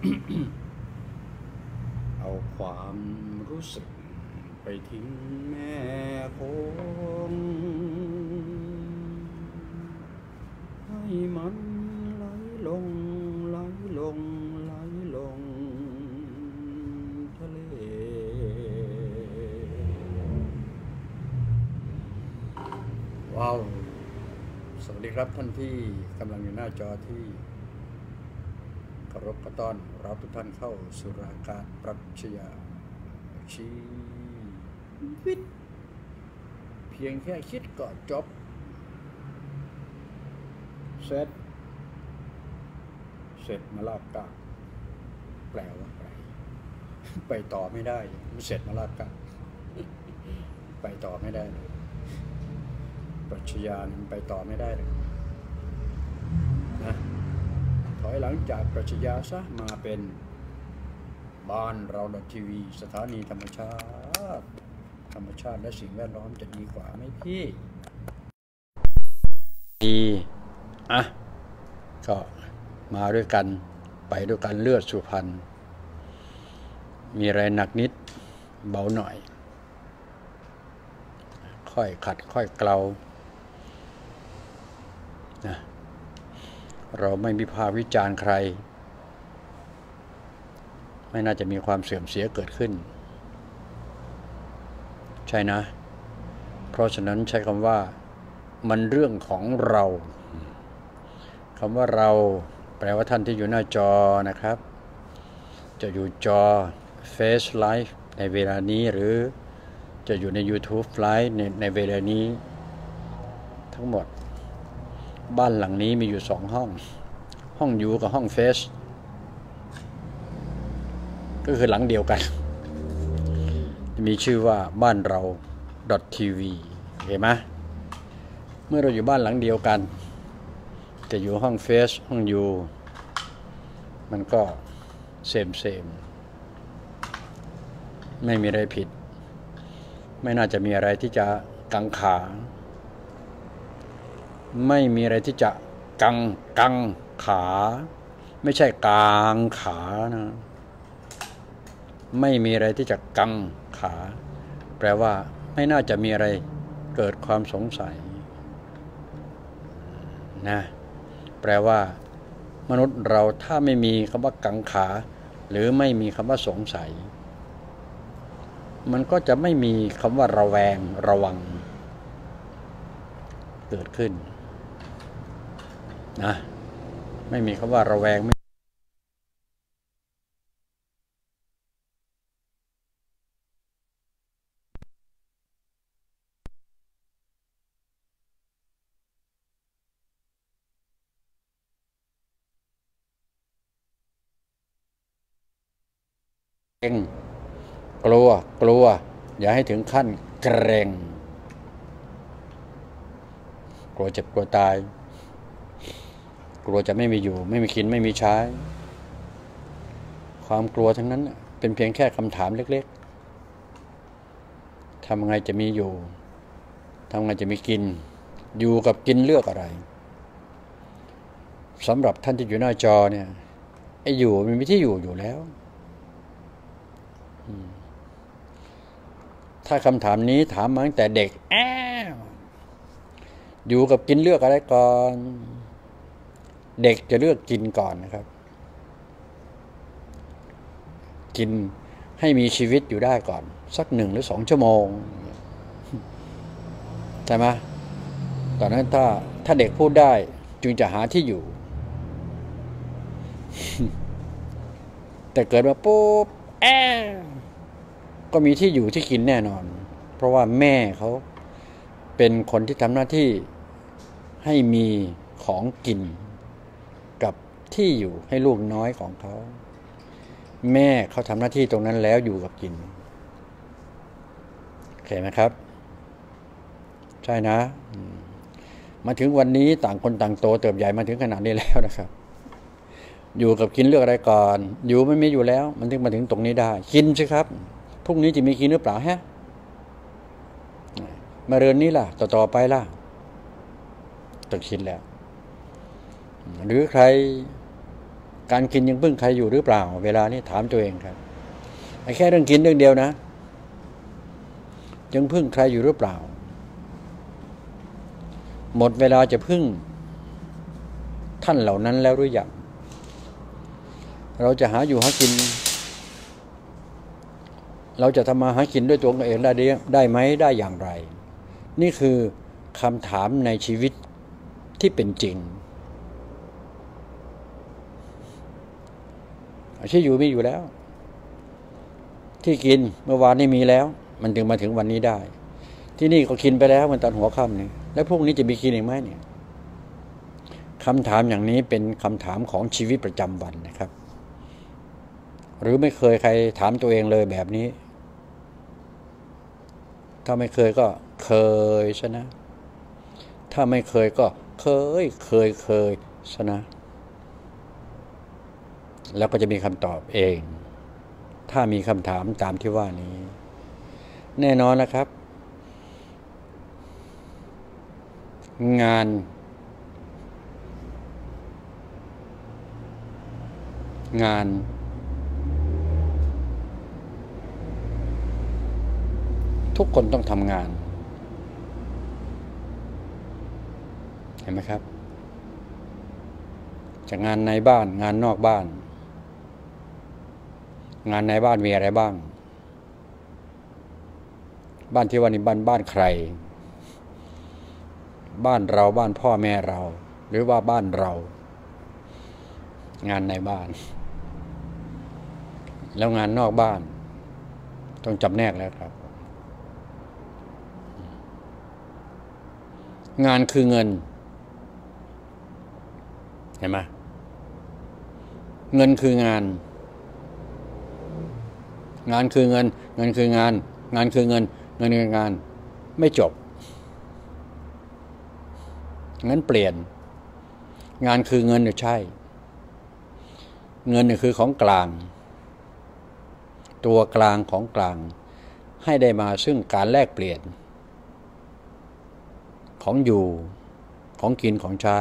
เอาความรู้สึกไปทิ้งแม่คงให้มันไหลลงไหลลงไหลลงทะเลว้าวสวัสดีครับท่านที่กำลังอยู่หน้าจอที่เคารพกระต้อนรับทุกท่านเข้าสู่รายการปรัชญาชีวิตเพียงแค่คิดก็จบเสร็จมาลากกาแปลว่าไปต่อไม่ได้เสร็จมาลากกาไปต่อไม่ได้เลยปรัชญามันไปต่อไม่ได้เลยนะถอยหลังจากปรัชญาซะมาเป็นบ้านเราทีวีสถานีธรรมชาติและสิ่งแวดล้อมจะดีกว่าไหมพี่ดีก็มาด้วยกันไปด้วยกันเลือดสุพรรณมีอะไรหนักนิดเบาหน่อยค่อยขัดค่อยเกลานะเราไม่วิพากษ์วิจารณ์ใครไม่น่าจะมีความเสื่อมเสียเกิดขึ้นใช่นะเพราะฉะนั้นใช้คำว่ามันเรื่องของเราคำว่าเราแปลว่าท่านที่อยู่หน้าจอนะครับจะอยู่จอ Face Live ในเวลานี้หรือจะอยู่ใน YouTube Live ในเวลานี้ทั้งหมดบ้านหลังนี้มีอยู่2ห้องอยู่กับห้อง Face ก็คือหลังเดียวกันมีชื่อว่าบ้านเรา .tv เห็นไหมเมื่อเราอยู่บ้านหลังเดียวกันจะอยู่ห้องเฟซห้องยูมันก็เซมไม่มีอะไรผิดไม่น่าจะมีอะไรที่จะกังขาไม่มีอะไรที่จะกังขาไม่ใช่กางขานะไม่มีอะไรที่จะกังขาแปลว่าไม่น่าจะมีอะไรเกิดความสงสัยนะแปลว่ามนุษย์เราถ้าไม่มีคำว่ากังขาหรือไม่มีคำว่าสงสัยมันก็จะไม่มีคำว่าระแวงระวังเกิดขึ้นนะไม่มีคำว่าระแวงกลัวอย่าให้ถึงขั้นเกรงกลัวเจ็บกลัวตายกลัวจะไม่มีอยู่ไม่มีกินไม่มีใช้ความกลัวทั้งนั้นเป็นเพียงแค่คำถามเล็กๆทำไงจะมีอยู่ทำไงจะมีกินอยู่กับกินเลือกอะไรสำหรับท่านที่อยู่หน้าจอเนี่ยไอ้อยู่มันมีที่อยู่แล้วถ้าคำถามนี้ถามมาตั้งแต่เด็กอยู่กับกินเลือกอะไรก่อนเด็กจะเลือกกินก่อนนะครับกินให้มีชีวิตอยู่ได้ก่อนสัก1 หรือ 2 ชั่วโมงใช่ไหมตอนนั้นถ้าเด็กพูดได้จึงจะหาที่อยู่ แต่เกิดมาปุ๊บก็มีที่อยู่ที่กินแน่นอนเพราะว่าแม่เขาเป็นคนที่ทำหน้าที่ให้มีของกินกับที่อยู่ให้ลูกน้อยของเขาแม่เขาทำหน้าที่ตรงนั้นแล้วอยู่กับกินโอเคไหมครับใช่นะมาถึงวันนี้ต่างคนต่างโตเติบใหญ่มาถึงขนาดนี้แล้วนะครับอยู่กับกินเลือกอะไรก่อนอยู่ไม่มีอยู่แล้วมันถึงมาถึงตรงนี้ได้กินสิครับพรุ่งนี้จะมีกินหรือเปล่าฮะมาเรือนนี้ล่ะต่อไปล่ะต้องคิดแล้วหรือใครการกินยังพึ่งใครอยู่หรือเปล่าเวลานี้ถามตัวเองครับไอ้แค่เรื่องกินเรื่องเดียวนะยังพึ่งใครอยู่หรือเปล่าหมดเวลาจะพึ่งท่านเหล่านั้นแล้วหรือยังเราจะหาอยู่หากินเราจะทำมาหากินด้วยตัวเองได้ไหมได้อย่างไรนี่คือคำถามในชีวิตที่เป็นจริงที่อยู่มีอยู่แล้วที่กินเมื่อวานนี้มีแล้วมันถึงมาถึงวันนี้ได้ที่นี่ก็กินไปแล้วมันตอนหัวค่ำนี่แล้วพรุ่งนี้จะมีกินอีกไหมเนี่ยคำถามอย่างนี้เป็นคำถามของชีวิตประจำวันนะครับหรือไม่เคยใครถามตัวเองเลยแบบนี้ถ้าไม่เคยก็เคยซะนะถ้าไม่เคยก็เคยซะนะแล้วก็จะมีคำตอบเองถ้ามีคำถามตามที่ว่านี้แน่นอนนะครับงานทุกคนต้องทำงานเห็นไหมครับจากงานในบ้านงานนอกบ้านงานในบ้านมีอะไรบ้างบ้านที่ว่านี่บ้านใครบ้านเราบ้านพ่อแม่เราหรือว่าบ้านเรางานในบ้านแล้วงานนอกบ้านต้องจำแนกแล้วครับงานคือเงินเห็นไหมเงินคืองานงานคือเงินเงินคืองานงานคือเงินเงินคืองานไม่จบงั้นเปลี่ยนงานคือเงินใช่เงินคือของกลางตัวกลางของกลางให้ได้มาซึ่งการแลกเปลี่ยนของอยู่ของกินของใช้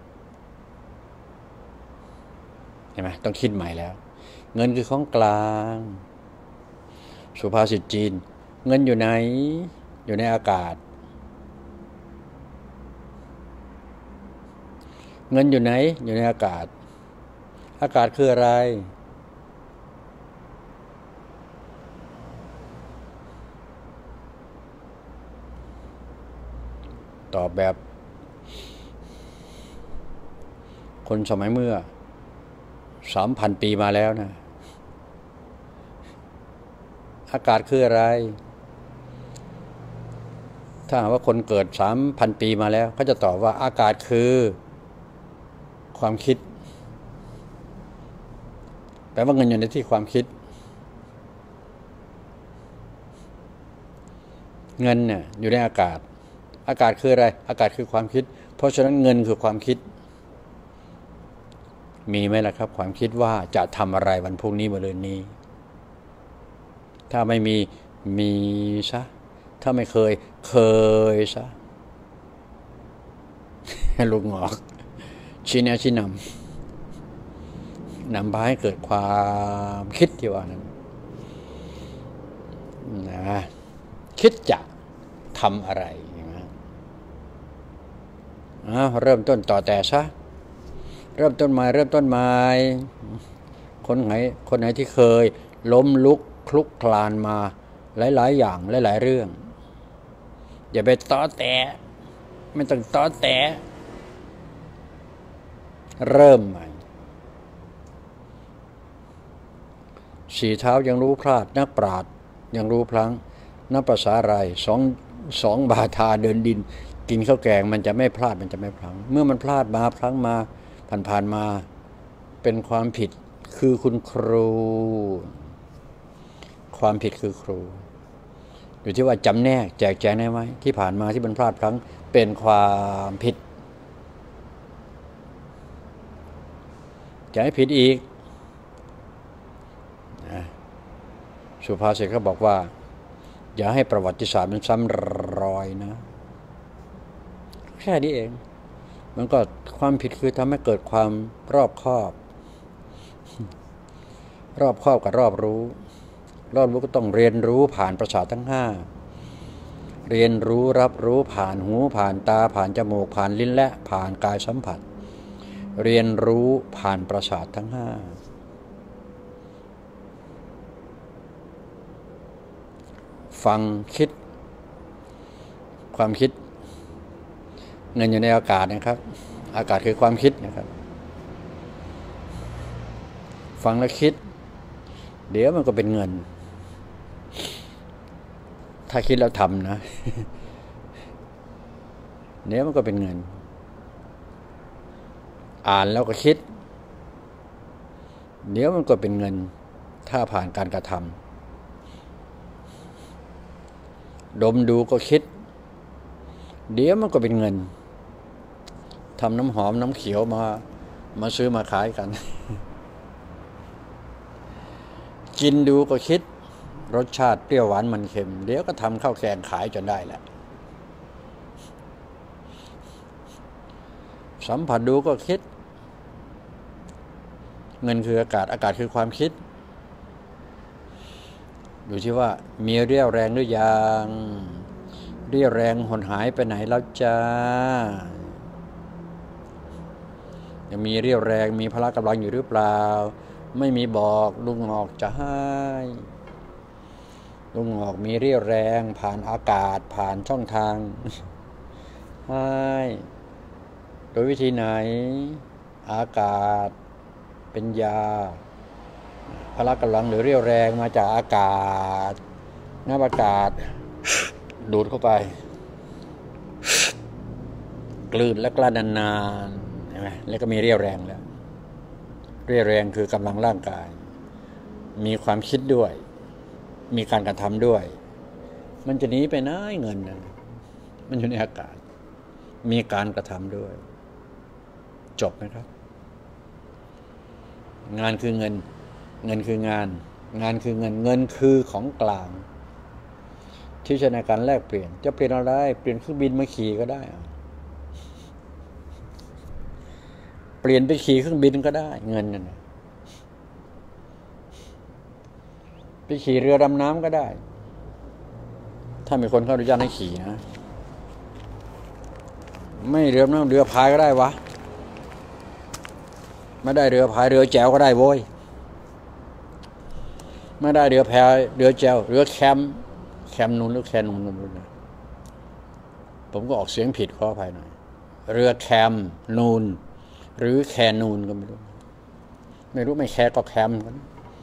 เห็นไหมต้องคิดใหม่แล้วเงินคือของกลางสุภาษิตจีนเงินอยู่ไหนอยู่ในอากาศเงินอยู่ไหนอยู่ในอากาศอากาศคืออะไรตอบแบบคนสมัยเมื่อ 3,000 ปีมาแล้วนะอากาศคืออะไรถ้าหากว่าคนเกิด 3,000 ปีมาแล้วเขาจะตอบว่าอากาศคือความคิดแปลว่าเงินอยู่ในที่ความคิดเงินเนี่ยอยู่ในอากาศอากาศคืออะไรอากาศคือความคิดเพราะฉะนั้นเงินคือความคิดมีไหมล่ะครับความคิดว่าจะทำอะไรวันพรุ่งนี้มะรืนนี้ถ้าไม่มีซะถ้าไม่เคยซะลูกงอกชี้แนะชี้นำพาให้เกิดความคิดที่ว่านั้นนะคิดจะทำอะไรอย่างนั้นเริ่มต้นต่อแต่ซะเริ่มต้นใหม่คนไหนที่เคยล้มลุกคลุกคลานมาหลายอย่างหลายเรื่องอย่าไปต้อแตะไม่ต้องต้อแตะเริ่มใหม่สี่เท้ายังรู้พลาดนักปราชญ์ยังรู้พลั้งนับภาษาอะไรสองบาทาเดินดินกินข้าวแกงมันจะไม่พลาดมันจะไม่พลั้งเมื่อมันพลาดมาพลั้งมาผ่านมาเป็นความผิดคือคุณครูความผิดคือครูอยู่ที่ว่าจำแนกแจกแจงได้ไหมที่ผ่านมาที่มันพลาดพลั้งเป็นความผิดจะให้ผิดอีกสุภาษิตเขาบอกว่าอย่าให้ประวัติศาสตร์มันซ้ำรอยนะแค่นี้เองมันก็ความผิดคือทำให้เกิดความรอบคอบรอบครอบกับรอบรู้รอบรู้ก็ต้องเรียนรู้ผ่านประสาททั้งห้าเรียนรู้รับรู้ผ่านหูผ่านตาผ่านจมูกผ่านลิ้นและผ่านกายสัมผัสเรียนรู้ผ่านประสาททั้งห้าฟังคิดความคิดเงินอยู่ในอากาศนะครับอากาศคือความคิดนะครับฟังแล้วคิดเดี๋ยวมันก็เป็นเงินถ้าคิดแล้วทำนะเดี๋ยวมันก็เป็นเงินอ่านแล้วก็คิดเดี๋ยวมันก็เป็นเงินถ้าผ่านการกระทำดมดูก็คิดเดี๋ยวมันก็เป็นเงินทำน้ำหอมน้ำเขียวมาซื้อมาขายกัน กินดูก็คิดรสชาติเปรี้ยวหวานมันเค็มเดี๋ยวก็ทำข้าวแกงขายจนได้แหละสัมผัสดูก็คิดเงินคืออากาศอากาศคือความคิดดูที่ว่ามีเรี่ยวแรงหรือยังเรี่ยวแรงหดหายไปไหนแล้วจ้ายังมีเรี่ยวแรงมีพละกำลังอยู่หรือเปล่าไม่มีบอกลุงออกจะให้ลุงออกมีเรี่ยวแรงผ่านอากาศผ่านช่องทางให้โดยวิธีไหนอากาศเป็นยาพละกำลังหรือเรี่ยวแรงมาจากอากาศน้ำอากาศดูดเข้าไปกลืนและกลั้นนานๆใช่ไหมแล้วก็มีเรี่ยวแรงแล้วเรี่ยวแรงคือกำลังร่างกายมีความคิดด้วยมีการกระทำด้วยมันจะหนีไปไหนเงินนะมันอยู่ในอากาศมีการกระทำด้วยจบไหมครับงานคือเงินเงินคืองานงานคือเงินเงินคือของกลางที่ใช้ในการแลกเปลี่ยนจะเปลี่ยนอะไรเปลี่ยนเครื่องบินมาขี่ก็ได้เปลี่ยนไปขี่เครื่องบินก็ได้เงินนั่นไปขี่เรือดำน้ำก็ได้ถ้ามีคนเข้าอนุญาตให้ขี่นะไม่เรือน้ำเรือพายก็ได้วะไม่ได้เรือพายเรือแจวก็ได้โว้ยไม่ได้เรือแพเรือแจวเรือแคมนูนหรือแคนูนนะผมก็ออกเสียงผิดขออภัยหน่อยเรือแคมนูนหรือแคนูนก็ไม่รู้ไม่แคก็แคมกัน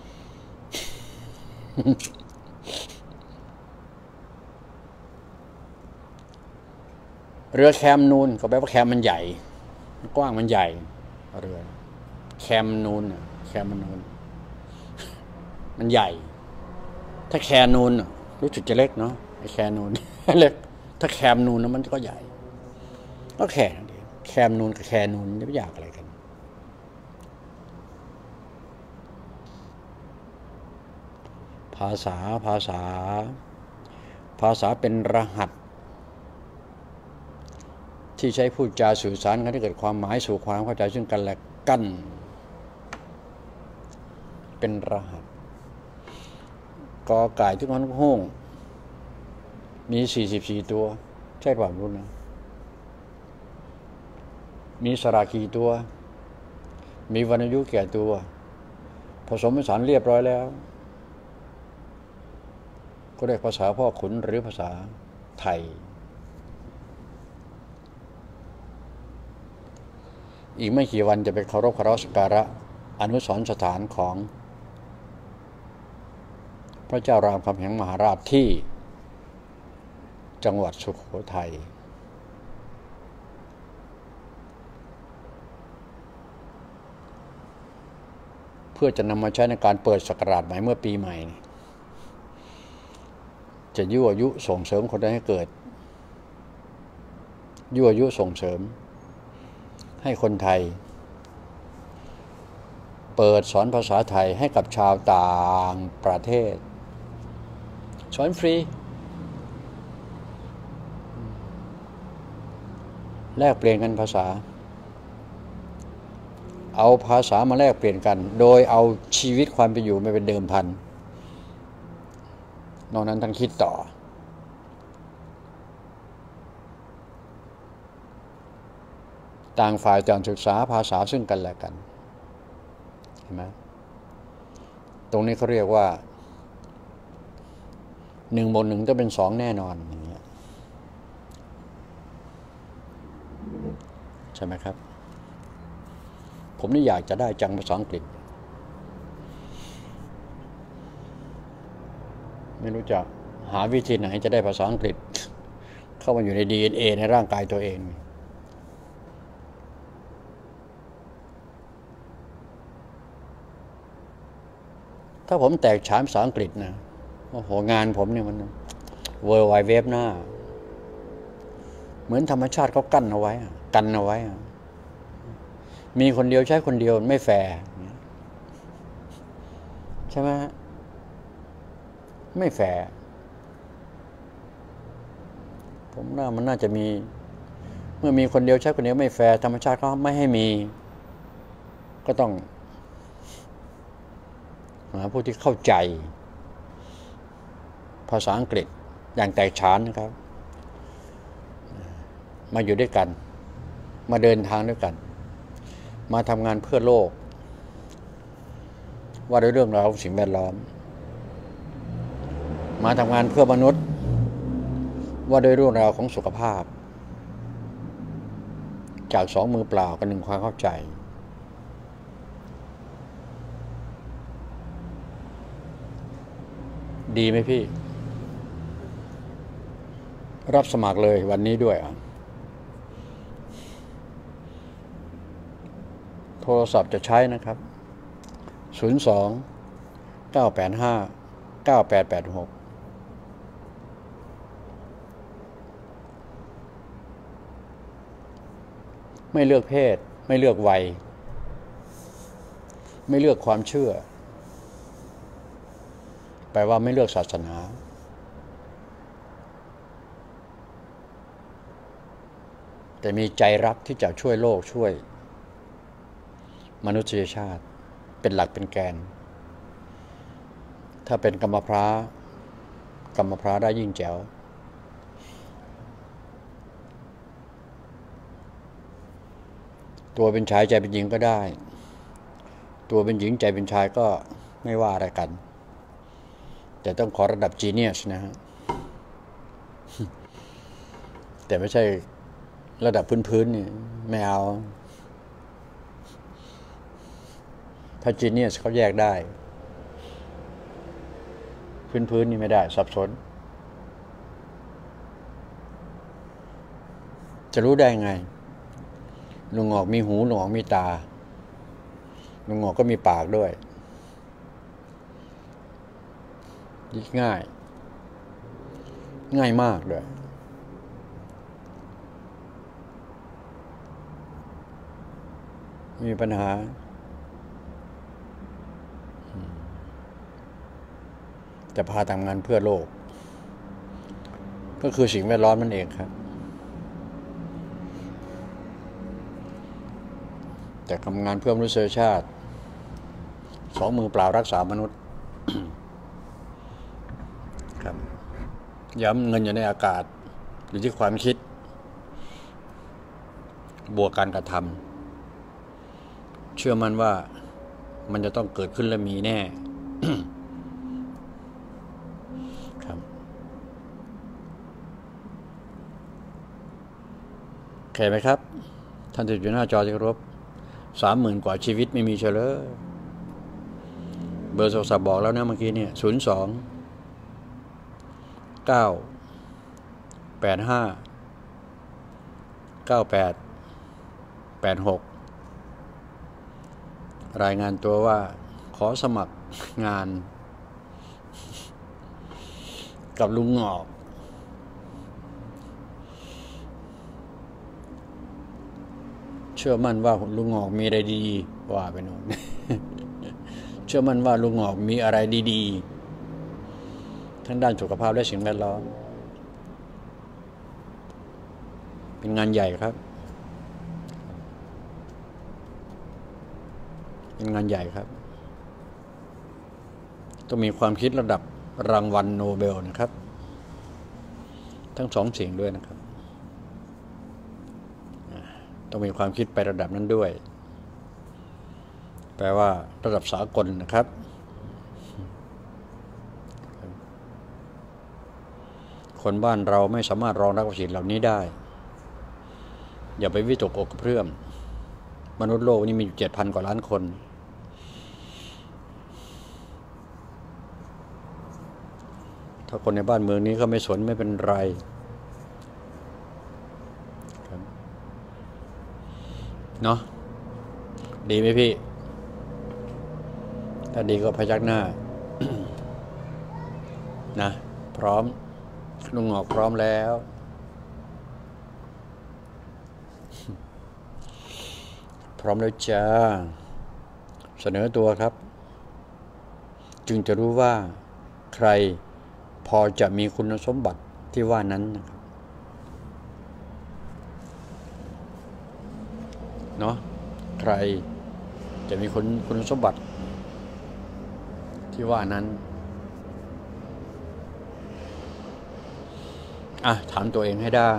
เรือแคมนูนก็แปลว่าแคมมันใหญ่กว้างมันใหญ่เรือแคมนูนแคมมันนูนมันใหญ่ถ้าแคนูนรู้สึกจะเล็กเนาะไอ้แคนูนเล็กถ้าแคมนูนมันก็ใหญ่ก็แค่นั้นเองแคมนูนกับแคนูนจะไม่อยากอะไรกันภาษาเป็นรหัสที่ใช้พูดจาสื่อสารกันให้เกิดความหมายสู่ความเข้าใจซึ่งกันและกันเป็นรหัสกอไก่ที่มันห้องมี44ตัวใช่ความรู้นะมีสระกี่ตัวมีวรรณยุกต์แก่ตัวผสมผสานเรียบร้อยแล้วก็เรียกภาษาพ่อขุนหรือภาษาไทยอีกไม่กี่วันจะไปเคารพสักการะอนุสรณ์สถานของพระเจ้ารามคำแหงมหาราชที่จังหวัดสุโขทัยเพื่อจะนำมาใช้ในการเปิดศักราชใหม่เมื่อปีใหม่จะยั่วยุส่งเสริมคนได้ให้เกิดยั่วยุส่งเสริมให้คนไทยเปิดสอนภาษาไทยให้กับชาวต่างประเทศสอนฟรีแลกเปลี่ยนกันภาษาเอาภาษามาแลกเปลี่ยนกันโดยเอาชีวิตความเป็นอยู่มาเป็นเดิมพันนอกนั้นทั้งคิดต่อต่างฝ่ายต่างศึกษาภาษาซึ่งกันและกันเห็นไหมตรงนี้เขาเรียกว่า1 บวก 1ต้องเป็น2แน่นอนอย่างเงี้ยใช่ไหมครับผมนี่อยากจะได้จังภาษาอังกฤษไม่รู้จะหาวิธีไหนจะได้ภาษาอังกฤษเข้ามาอยู่ใน DNA ในร่างกายตัวเองถ้าผมแตกฉานภาษาอังกฤษนะโอ้โหงานผมเนี่ยมันเวิร์ลไวด์เว็บหน้าเหมือนธรรมชาติเขากั้นเอาไว้กันเอาไว้มีคนเดียวใช้คนเดียวไม่แฟร์ใช่ไหมไม่แฟร์ผมว่ามันน่าจะมีเมื่อมีคนเดียวใช้คนเดียวไม่แฟร์ธรรมชาติเขาไม่ให้มีก็ต้องหาผู้ที่เข้าใจภาษาอังกฤษอย่างแตกฉานนะครับมาอยู่ด้วยกันมาเดินทางด้วยกันมาทำงานเพื่อโลกว่าด้วยเรื่องราวสิ่งแวดล้อมมาทำงานเพื่อมนุษย์ว่าด้วยเรื่องราวของสุขภาพจาก2 มือเปล่ากับ1 ความเข้าใจดีไหมพี่รับสมัครเลยวันนี้ด้วยโทรศัพท์จะใช้นะครับ02-985-9886ไม่เลือกเพศไม่เลือกวัยไม่เลือกความเชื่อแปลว่าไม่เลือกศาสนาแต่มีใจรักที่จะช่วยโลกช่วยมนุษยชาติเป็นหลักเป็นแกนถ้าเป็นกรรมพร้าได้ยิ่งแจ๋วตัวเป็นชายใจเป็นหญิงก็ได้ตัวเป็นหญิงใจเป็นชายก็ไม่ว่าอะไรกันแต่ต้องขอระดับจีเนียสนะฮะแต่ไม่ใช่ระดับพื้นๆนี่ไม่เอาถ้าจีเนียสเขาแยกได้พื้นนี่ไม่ได้สับสนจะรู้ได้ไงลุงงอกมีหูลุงงอกมีตาลุงงอกก็มีปากด้วยง่ายมากเลยมีปัญหาจะพาทำงานเพื่อโลกก็คือสิ่งแวดล้อมนั่นเองครับแต่ทำงานเพื่อมนุษยชาติ2 มือเปล่ารักษามนุษย์ครับย้ำเงินอยู่ในอากาศอยู่ที่ความคิดบวกการกระทำเชื่อมั่นว่ามันจะต้องเกิดขึ้นและมีแน่ ครับโอเคไหมครับท่านที่อยู่หน้าจอที่เคารพ30,000 กว่าชีวิตไม่มีเฉลยเบอร์โทรศัพท์บอกแล้วนะเมื่อกี้เนี่ย02-985-9886รายงานตัวว่าขอสมัครงานกับลุงงอกเชื่อมั่นว่าลุงงอกมีอะไรดีว่าไปโน่น เชื่อมั่นว่าลุงงอกมีอะไรดีๆทั้งด้านสุขภาพและสิ่งแวดล้อมเป็นงานใหญ่ครับเป็นงานใหญ่ครับต้องมีความคิดระดับรางวัลโนเบลนะครับทั้งสองสิ่งด้วยนะครับต้องมีความคิดไประดับนั้นด้วยแปลว่าระดับสากลนะครับคนบ้านเราไม่สามารถรองรับสิ่งเหล่านี้ได้อย่าไปวิตกอกกระเพื่อมมนุษย์โลกนี้มีอยู่ 7,000 กว่าล้านคนถ้าคนในบ้านเมืองนี้ก็ไม่สนไม่เป็นไรเนาะดีไหมพี่ถ้าดีก็พยักหน้า นะพร้อมลุงหงอกพร้อมแล้วพร้อมแล้วจ้าเสนอตัวครับจึงจะรู้ว่าใครพอจะมีคุณสมบัติที่ว่านั้นนะครับเนาะใครจะมีคุณสมบัติที่ว่านั้นถามตัวเองให้ได้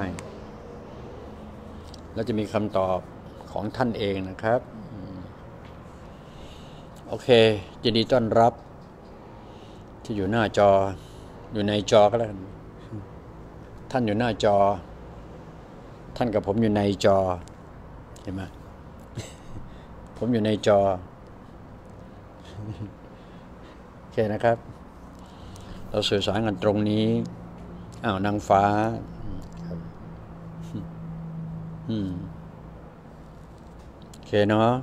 แล้วจะมีคำตอบของท่านเองนะครับโอเคยินดีต้อนรับที่อยู่หน้าจออยู่ในจอก็แล้วกันท่านอยู่หน้าจอท่านกับผมอยู่ในจอเห็นไหม ผมอยู่ในจอโอเคนะครับเราสื่อสารกันตรงนี้นางฟ้าโอเคเนาะ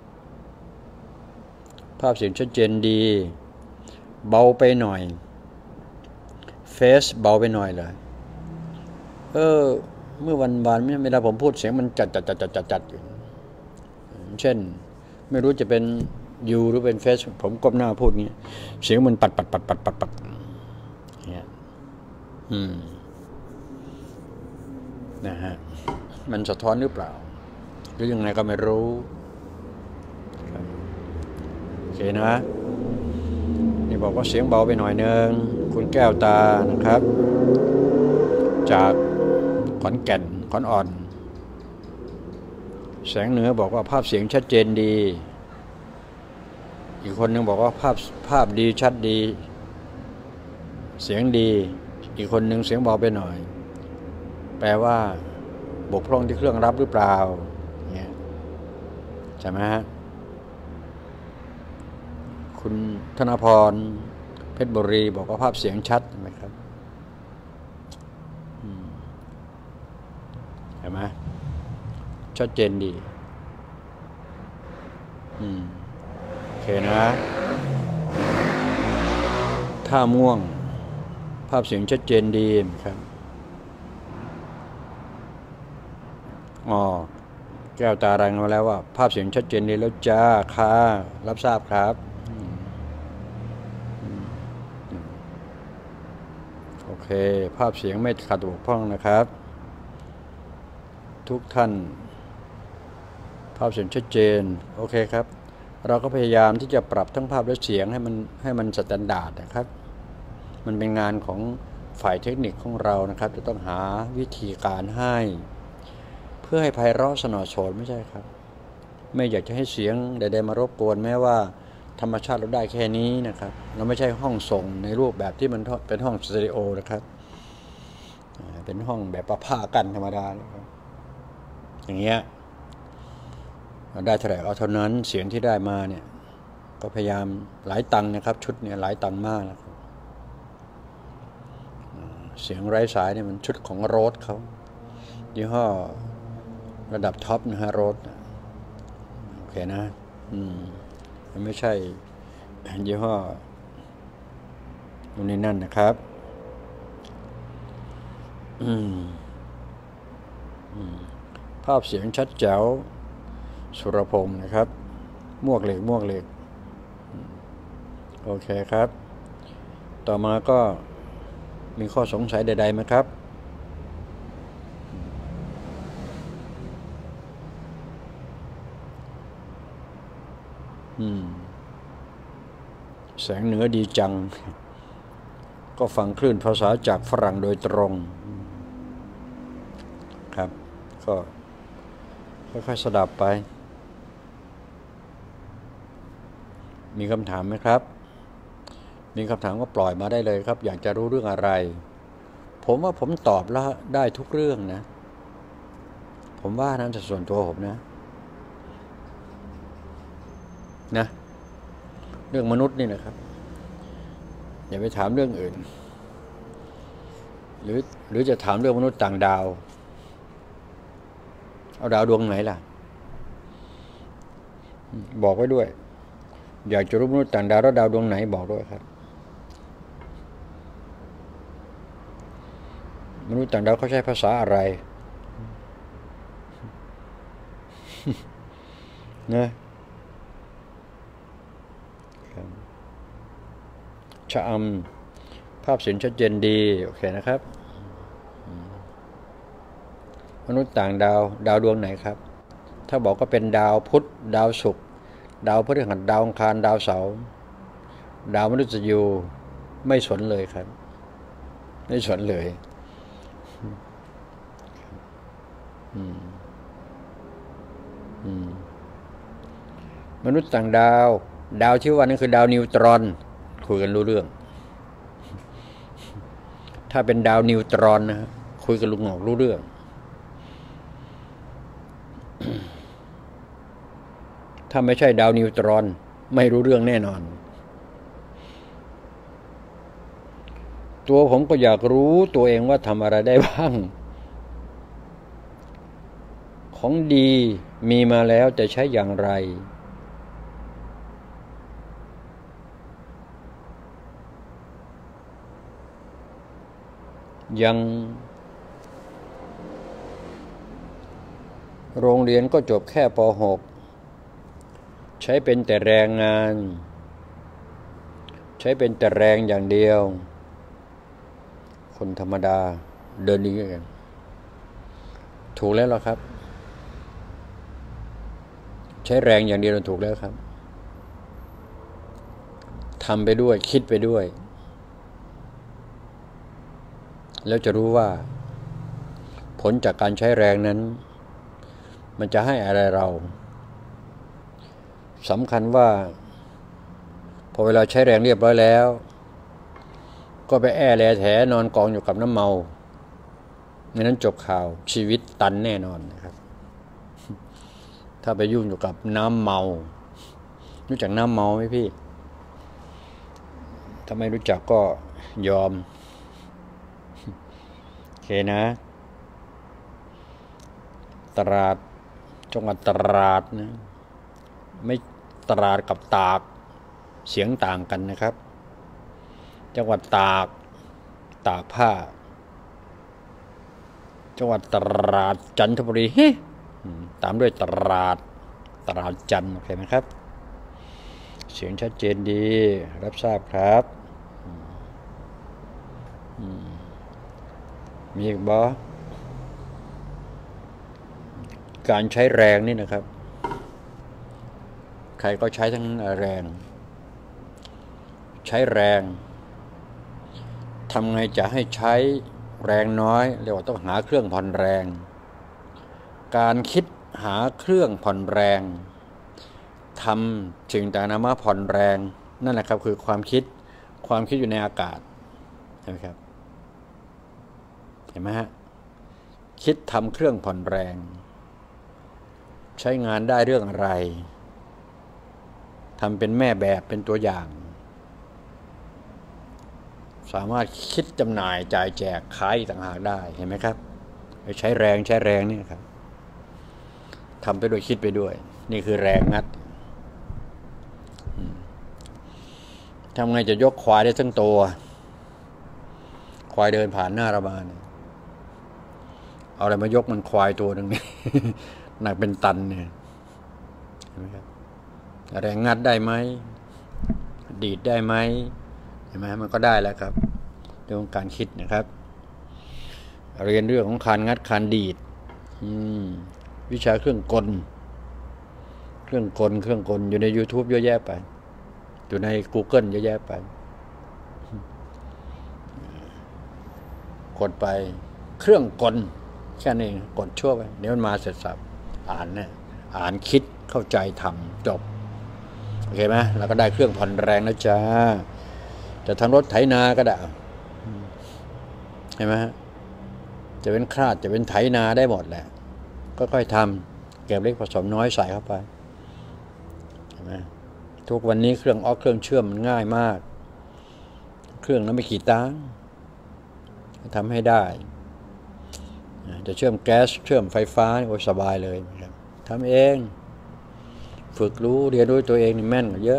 ภาพเสียงชัดเจนดีเบาไปหน่อยเฟซเบาไปหน่อยเลยเมื่อวันเวลาผมพูดเสียงมันจัดอยู่เช่นไม่รู้จะเป็นยูหรือเป็นเฟซผมก้มหน้าพูดเงี้ยเสียงมันปัดเนี่ยนะฮะมันสะท้อนหรือเปล่าหรือยังไงก็ไม่รู้โอเคนะนี่บอกว่าเสียงเบาไปหน่อยนึงคุณแก้วตานะครับจากขอนแก่นขอนอ่อนแสงเหนือบอกว่าภาพเสียงชัดเจนดีอีกคนนึงบอกว่าภาพดีชัดดีเสียงดีอีกคนนึงเสียงเบาไปหน่อยแปลว่าบกพร่องที่เครื่องรับหรือเปล่าเนี่ยใช่ไหมฮะคุณธนพรเพชรบุรีบอกว่าภาพเสียงชัดไหมครับเห็นไหมชัดเจนดีโอเคนะท่าม่วงภาพเสียงชัดเจนดีครับแก้วตารายงานมาแล้วว่าภาพเสียงชัดเจนดีแล้วจ้าค่ะรับทราบครับโอเคภาพเสียงไม่ขาดบกพร่องนะครับทุกท่านภาพเสียงชัดเจนโอเคครับเราก็พยายามที่จะปรับทั้งภาพและเสียงให้มันสแตนดาร์ดนะครับมันเป็นงานของฝ่ายเทคนิคของเรานะครับจะต้องหาวิธีการให้เพื่อให้ไพเราะสนอโสดไม่ใช่ครับไม่อยากจะให้เสียงใดๆมารบกวนแม้ว่าธรรมชาติเราได้แค่นี้นะครับเราไม่ใช่ห้องส่งในรูปแบบที่มันเป็นห้องสเตอริโอนะครับเป็นห้องแบบประภากันธรรมดานะครับอย่างเงี้ยเราได้เท่าไหร่เอาเท่านั้นเสียงที่ได้มาเนี่ยก็พยายามหลายตังค์นะครับชุดเนี่ยหลายตังค์มากนะครับเสียงไร้สายเนี่ยมันชุดของโรสเขายี่ห้อระดับท็อปนะฮะโรสโอเคนะมันไม่ใช่ยี่ห้อนู่นนี่นั่นนะครับภาพเสียงชัดแจ๋วสุรพงศ์นะครับมวกเหล็กโอเคครับต่อมาก็มีข้อสงสัยใดๆไหมครับแสงเหนือดีจังก็ฟังคลื่นภาษาจากฝรั่งโดยตรงครับก็ค่อยๆสดับไปมีคำถามไหมครับมีคำถามก็ปล่อยมาได้เลยครับอยากจะรู้เรื่องอะไรผมว่าผมตอบแล้วได้ทุกเรื่องนะผมว่านั้นแต่ส่วนตัวผมนะเรื่องมนุษย์นี่นะครับอย่าไปถามเรื่องอื่นหรือจะถามเรื่องมนุษย์ต่างดาวเอาดาวดวงไหนล่ะบอกไว้ด้วยอยากจะรู้มนุษย์ต่างดาวแล้วดาวดวงไหนบอกด้วยครับมนุษย์ต่างดาวเขาใช้ภาษาอะไรนะชะอำภาพเสียงชัดเจนดีโอเคนะครับมนุษย์ต่างดาวดาวดวงไหนครับถ้าบอกก็เป็นดาวพุธดาวศุกร์ดาวพฤหัสดาวอังคารดาวเสาร์ดาวมนุษย์ยูไม่สนเลยครับไม่สนเลยมนุษย์ต่างดาวดาวที่ว่านั้นคือดาวนิวตรอนคุยกันรู้เรื่องถ้าเป็นดาวนิวตรอนนะคุยกับลุงหงอกรู้เรื่องถ้าไม่ใช่ดาวนิวตรอนไม่รู้เรื่องแน่นอนตัวผมก็อยากรู้ตัวเองว่าทำอะไรได้บ้างของดีมีมาแล้วจะใช้อย่างไรยังโรงเรียนก็จบแค่ป.6 ใช้เป็นแต่แรงงานใช้เป็นแต่แรงอย่างเดียวคนธรรมดาเดินดีกันถูกแล้วหรอครับใช้แรงอย่างเดียวถูกแล้วครับทำไปด้วยคิดไปด้วยแล้วจะรู้ว่าผลจากการใช้แรงนั้นมันจะให้อะไรเราสำคัญว่าพอเวลาใช้แรงเรียบร้อยแล้วก็ไปแแลแถนอนกองอยู่กับน้ำเมาในนั้นจบข่าวชีวิตตันแน่นอนนะครับถ้าไปยุ่งอยู่กับน้ำเมารู้จักน้ำเมาไหมพี่ถ้าไม่รู้จักก็ยอมโอเคนะตราดจังหวัดตราดนะไม่ตราดกับตากเสียงต่างกันนะครับจังหวัดตากผ้าจังหวัดตราดจันทบุรีตามด้วยตราดจันทร์โอเคไหมครับเสียงชัดเจนดีรับทราบครับมีอีกบ่การใช้แรงนี่นะครับใครก็ใช้ทั้งแรงใช้แรงทำไงจะให้ใช้แรงน้อยเรียกว่าต้องหาเครื่องผ่อนแรงการคิดหาเครื่องผ่อนแรงทำสิ่งต่างๆมาผ่อนแรงนั่นแหละครับคือความคิดอยู่ในอากาศใช่ไหมครับเห็นไหมฮะคิดทำเครื่องผ่อนแรงใช้งานได้เรื่องอะไรทำเป็นแม่แบบเป็นตัวอย่างสามารถคิดจำหน่ายจ่ายแจกขายต่างหากได้เห็นไหมครับใช้แรงนี่ครับทำไปด้วยคิดไปด้วยนี่คือแรงงัดทำไงจะยกควายได้ทั้งตัวควายเดินผ่านหน้าเรามาเนี่ยเอาอะไรมายกมันควายตัวหนึ่งนี่ หนักเป็นตันเนี่ยเห็นไหมครับแรงงัดได้ไหมดีดได้ไหมเห็นไหมมันก็ได้แล้วครับเรื่องการคิดนะครับเรียนเรื่องของคานงัดคานดีดวิชาเครื่องกลอยู่ใน YouTube เยอะแยะไปอยู่ใน Google เยอะแยะไปกดไปเครื่องกลแค่นี้กดชั่วไปเดี๋ยวมันมาเสร็จสับอ่านเนี่ยอ่านคิดเข้าใจทำจบโอเคไหมเราก็ได้เครื่องผ่อนแรงนะจ๊ะจะทำรถไถนาก็ได้เห็นไหมจะเป็นคราดจะเป็นไถนาได้หมดแหละก็ค่อยทำเก็บเล็กผสมน้อยใส่เข้าไปเห็นไหมทุกวันนี้เครื่องออกเครื่องเชื่อมมันง่ายมากเครื่องนั้นไม่กี่ตังค์ทำให้ได้จะเชื่อมแก๊สเชื่อมไฟฟ้าโอ้สบายเลยทำเองฝึกรู้เรียนรู้ตัวเองนี่แม่นกว่าเยอะ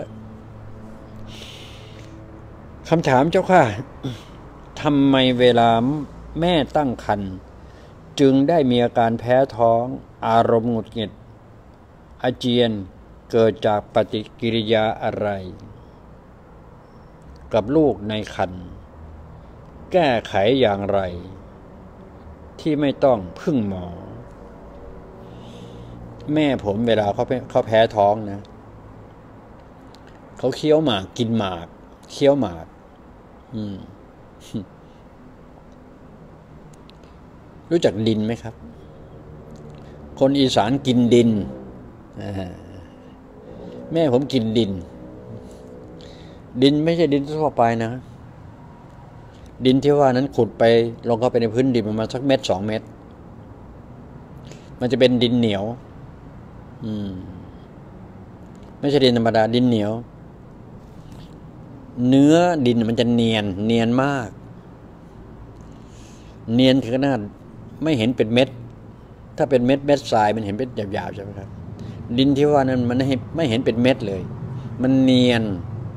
คำถามเจ้าค่ะทำไมเวลาแม่ตั้งครรภ์จึงได้มีอาการแพ้ท้องอารมณ์หงุดหงิดอาเจียนเกิดจากปฏิกิริยาอะไรกับลูกในครรภ์แก้ไขอย่างไรที่ไม่ต้องพึ่งหมอแม่ผมเวลาเขาแพ้ท้องนะเขาเคี้ยวหมากกินหมากเคี้ยวหมากรู้จักดินไหมครับคนอีสานกินดินแม่ผมกินดินไม่ใช่ดินทั่วไปนะดินที่ว่านั้นขุดไปลงเข้าไปในพื้นดินประมาณสัก1-2 เมตรมันจะเป็นดินเหนียวไม่ใช่ดินธรรมดาดินเหนียวเนื้อดินมันจะเนียนมากเนียนถึงขนาดไม่เห็นเป็นเม็ดถ้าเป็นเม็ดทรายมันเห็นเป็นหยาบๆใช่ไหมครับดินที่ว่านั้นมันไม่เห็นเป็นเม็ดเลยมันเนียน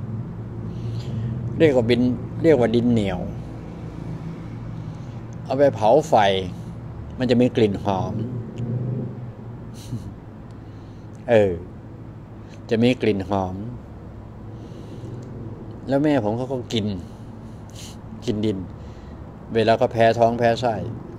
เรียกว่าดินเหนียวเอาไปเผาไฟมันจะมีกลิ่นหอมจะมีกลิ่นหอมแล้วแม่ผมเขาก็กินดินเวลาก็แพ้ท้องแพ้ไส้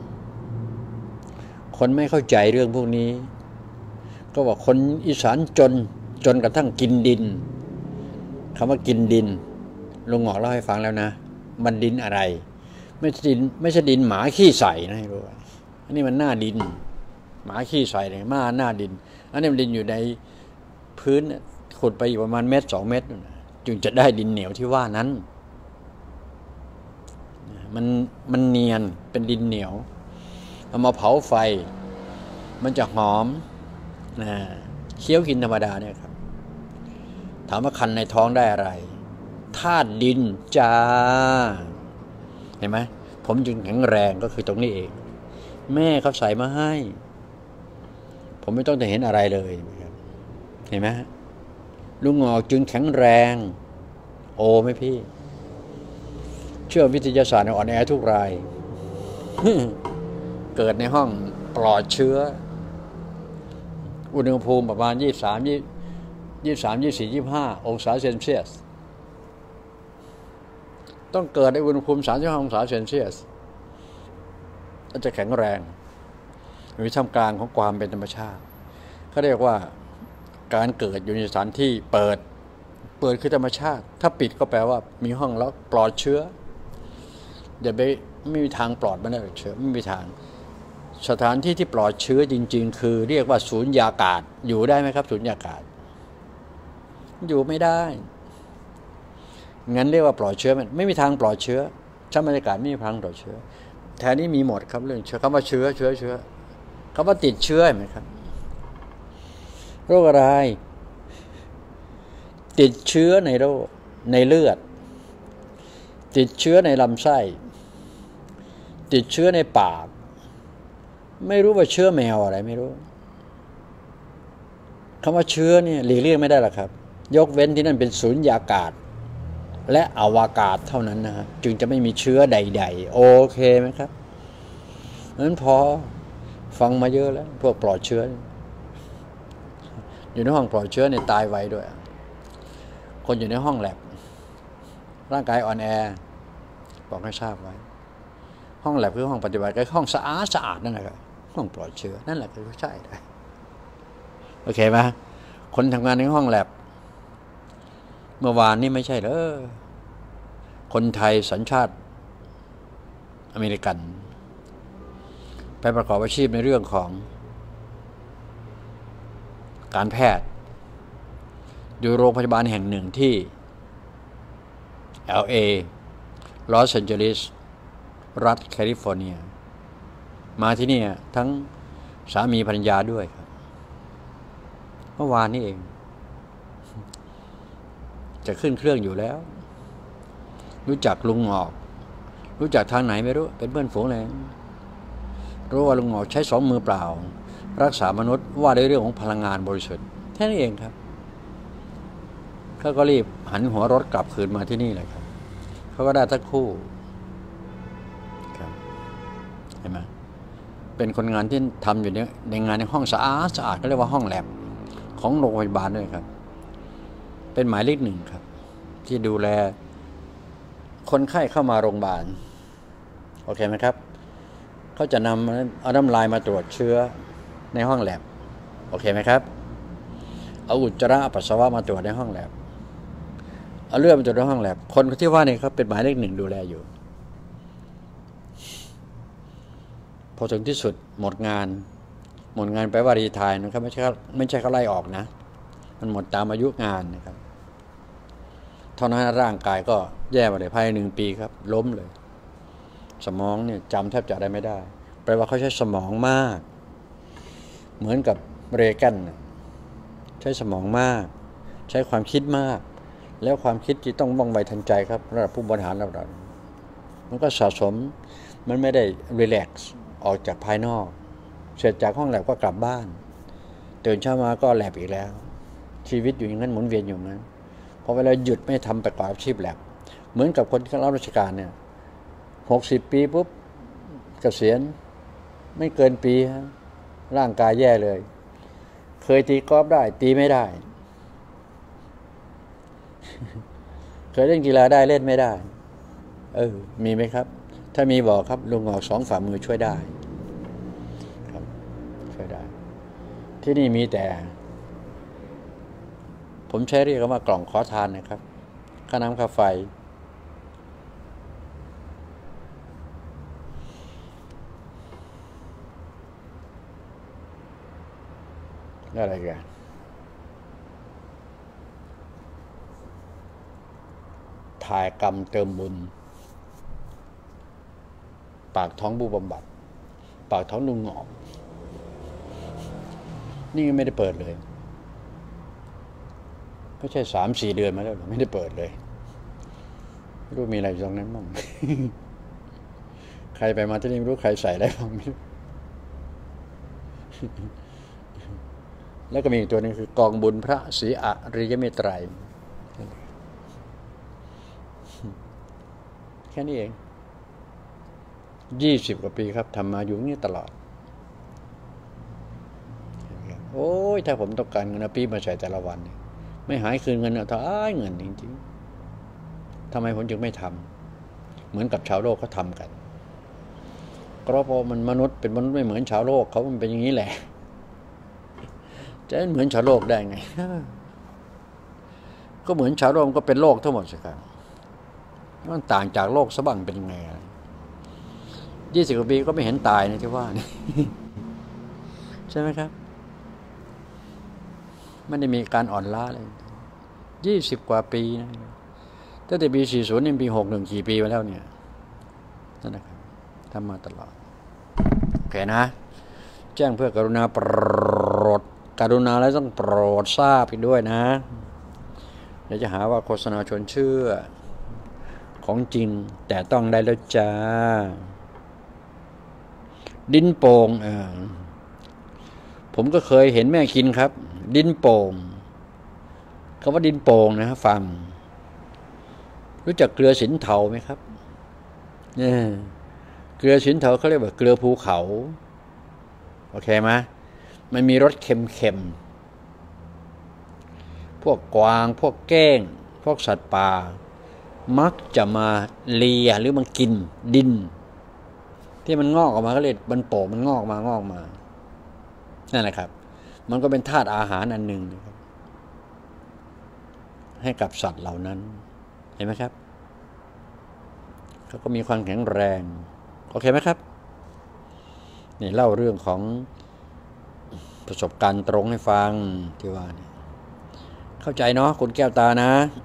คนไม่เข้าใจเรื่องพวกนี้ก็บอกคนอีสานจนกระทั่งกินดินคำว่ากินดินลุงหงอกเล่าให้ฟังแล้วนะมันดินอะไรไม่ใช่ดินหมาขี้ใส่นะให้รู้อันนี้มันหน้าดินหมาขี้ใส่เลยหน้าดินอันนี้มันดินอยู่ในพื้นขุดไปอยู่ประมาณ1-2 เมตรจึงจะได้ดินเหนียวที่ว่านั้นมันเนียนเป็นดินเหนียวเอามาเผาไฟมันจะหอมเคี้ยวกินธรรมดาเนี่ยครับถามว่าคันในท้องได้อะไรธาตุดินจ้าเห็นไหมผมจึงแข็งแรงก็คือตรงนี้เองแม่เขาใส่มาให้ผมไม่ต้องจะเห็นอะไรเลยเห็นไหมลุงงอกจึงแข็งแรงโอ้ไหมพี่เชื่อวิทยาศาสตร์อ่อนแอทุกราย เกิดในห้องปลอดเชื้ออุณหภูมิประมาณ23-24-25 องศาเซนเซียสต้องเกิดในอุณหภูมิ35 องศาเซนเซียสจะแข็งแรงหรือท่ามกลางของความเป็นธรรมชาติเขาเรียกว่าการเกิดอยู่ในสถานที่เปิดคือธรรมชาติถ้าปิดก็แปลว่ามีห้องแล้วปลอดเชื้ออย่าไปไม่มีทางปลอดมันได้เชื้อไม่มีทางสถานที่ที่ปลอดเชื้อจริงๆคือเรียกว่าสูญญากาศอยู่ได้ไหมครับสูญญากาศอยู่ไม่ได้งั้นเรียกว่าปลอดเชื้อมันไม่มีทางปลอดเชื้อชั้นบรรยากาศไม่มีทางปลอดเชื้อแทนนี้มีหมดครับเรื่องเชื้อคำว่าเชื้อคำว่าติดเชื้อเห็นไหมครับโรคอะไรติดเชื้อในเลือดติดเชื้อในลำไส้ติดเชื้อในปากไม่รู้ว่าเชื้อแมวอะไรไม่รู้คำว่าเชื้อเนี่ยหลีกเลี่ยงไม่ได้หรอกครับยกเว้นที่นั่นเป็นสูญญากาศและอวกาศเท่านั้นนะครับจึงจะไม่มีเชื้อใดๆโอเคไหมครับนั้นพอฟังมาเยอะแล้วพวกปลอดเชื้ออยู่ในห้องปลอดเชื้อเนี่ยตายไวด้วยคนอยู่ในห้องแลบร่างกายอ่อนแอบอกให้ทราบไว้ห้องแลบคือห้องปฏิบัติคือห้องสะอาดนั่นแหละครับห้องปลอดเชื้อนั่นแหละคือใช่ได้โอเคไหมคนทำงานในห้องแลบเมื่อวานนี้ไม่ใช่เหรอคนไทยสัญชาติอเมริกันไปประกอบอาชีพในเรื่องของการแพทย์อยู่โรงพยาบาลแห่งหนึ่งที่ LA ลอสแอนเจลิสรัฐแคลิฟอร์เนียมาที่นี่ทั้งสามีภรรยาด้วยครับเมื่อวานนี้เองจะขึ้นเครื่องอยู่แล้วรู้จักลุงหงอกรู้จักทางไหนไม่รู้เป็นเพื่อนฝูงเลยรู้ว่าลุงหงอกใช้สองมือเปล่ารักษามนุษย์ว่าในเรื่องของพลังงานบริสุทธิ์แค่นี้เองครับเขาก็รีบหันหัวรถกลับคืนมาที่นี่เลยครับเขาก็ได้ทั้งคู่ครับเห็นไหมเป็นคนงานที่ทำอยู่ในงานในห้องสะอาดก็เรียกว่าห้องแลบของโรงพยาบาลด้วยครับเป็นหมายเลขหนึ่งครับที่ดูแลคนไข้เข้ามาโรงพยาบาลโอเคไหมครับเขาจะนำเอาน้ำลายมาตรวจเชื้อในห้องแลบโอเคไหมครับเอาอุจจาระปัสสาวะมาตรวจในห้องแลบเอาเลือดมาตรวจในห้องแลบคนที่ว่านี่ครับเป็นหมายเลขหนึ่งดูแลอยู่พอถึงที่สุดหมดงานไปว่ารีไทร์นะครับไม่ใช่เขาไล่ออกนะมันหมดตามอายุงานนะครับเท่านั้นร่างกายก็แย่ไปเลยภายใน1 ปีครับล้มเลยสมองเนี่ยจำแทบจะได้ไม่ได้แปลว่าเขาใช้สมองมากเหมือนกับเรแกนใช้สมองมากใช้ความคิดมากแล้วความคิดที่ต้องว่องไวทันใจครับระดับผู้บริหารระดับมันก็สะสมมันไม่ได้รีแลกซ์ออกจากภายนอกเสร็จจากห้องแลบก็กลับบ้านตื่นเช้ามาก็แลบอีกแล้วชีวิตอยู่อย่างนั้นหมุนเวียนอยู่อย่างนั้นพอเวลาหยุดไม่ทำประกอบอาชีพแลบเหมือนกับคนที่รับราชการเนี่ย60 ปีปุ๊บเกษียณไม่เกินปีฮะร่างกายแย่เลยเคยตีกอล์ฟได้ตีไม่ได้ เคยเล่นกีฬาได้เล่นไม่ได้มีไหมครับถ้ามีบอกครับลุงหงอก2 ฝ่ามือช่วยได้ครับช่วยได้ที่นี่มีแต่ผมใช้เรียกว่ากล่องขอทานนะครับค่าน้ำค่าไฟแล้วอะไรกันถ่ายกรรมเติมบุญปากท้องผู้บำบัดปากท้องลุงหงอกนี่ไม่ได้เปิดเลยไม่ใช่3-4 เดือนมาแล้วไม่ได้เปิดเลยไม่รู้มีอะไรอยู่ตรงนั้นบ้าง ใครไปมาที่นี่ไม่รู้ใครใส่อะไรบ้างไม่รู้ แล้วก็มีอีกตัวนึงคือกองบุญพระศรีอริยเมตไตรแค่นี้เอง20 กว่าปีครับทำมาอยู่นี่ตลอดโอ้ยถ้าผมต้องการเงินปีมาใช้แต่ละวันไม่หายคืนเงินเอาเงินจริงๆทำไมผมจึงไม่ทำเหมือนกับชาวโลกเขาทำกันก็เพราะมันมนุษย์เป็นมนุษย์ไม่เหมือนชาวโลกเขามันเป็นอย่างนี้แหละจะเหมือนชาวโลกได้ไงก็เหมือนชาวโลกก็เป็นโลกทั้งหมดสิครับมันต่างจากโลกสบังเป็นยังไง20 กว่าปีก็ไม่เห็นตายนะที่ว่านี่ ใช่ไหมครับไม่ได้มีการอ่อนล้าเลย20 กว่าปีนะตั้งแต่ปี40นี่ปี61กี่ปีมาแล้วเนี่ยนั่นนะครับทำมาตลอดโอเคนะแจ้งเพื่อกรุณาโปรดกรุณาแล้วต้องโปรดทราบอีกด้วยนะเดี๋ยวจะหาว่าโฆษณาชวนเชื่อของจริงแต่ต้องได้แล้วจ้าดินโป่งผมก็เคยเห็นแม่กินครับดินโป่งคำว่าดินโป่งนะครับฟังรู้จักเกลือสินเทาไหมครับเกลือสินเทาเขาเรียกว่าเกลือภูเขาโอเคไหมมันมีรสเค็มๆพวกกวางพวกแก้งพวกสัตว์ป่ามักจะมาเลียหรือมันกินดินที่มันงอกออกมาก็เลยมันโป่งมันงอกมานั่นแหละครับมันก็เป็นธาตุอาหารอันหนึ่งนะครับให้กับสัตว์เหล่านั้นเห็นไหมครับเขาก็มีความแข็งแรงโอเคไหมครับนี่เล่าเรื่องของประสบการณ์ตรงให้ฟังที่ว่านี่เข้าใจเนาะคุณแก้วตานะ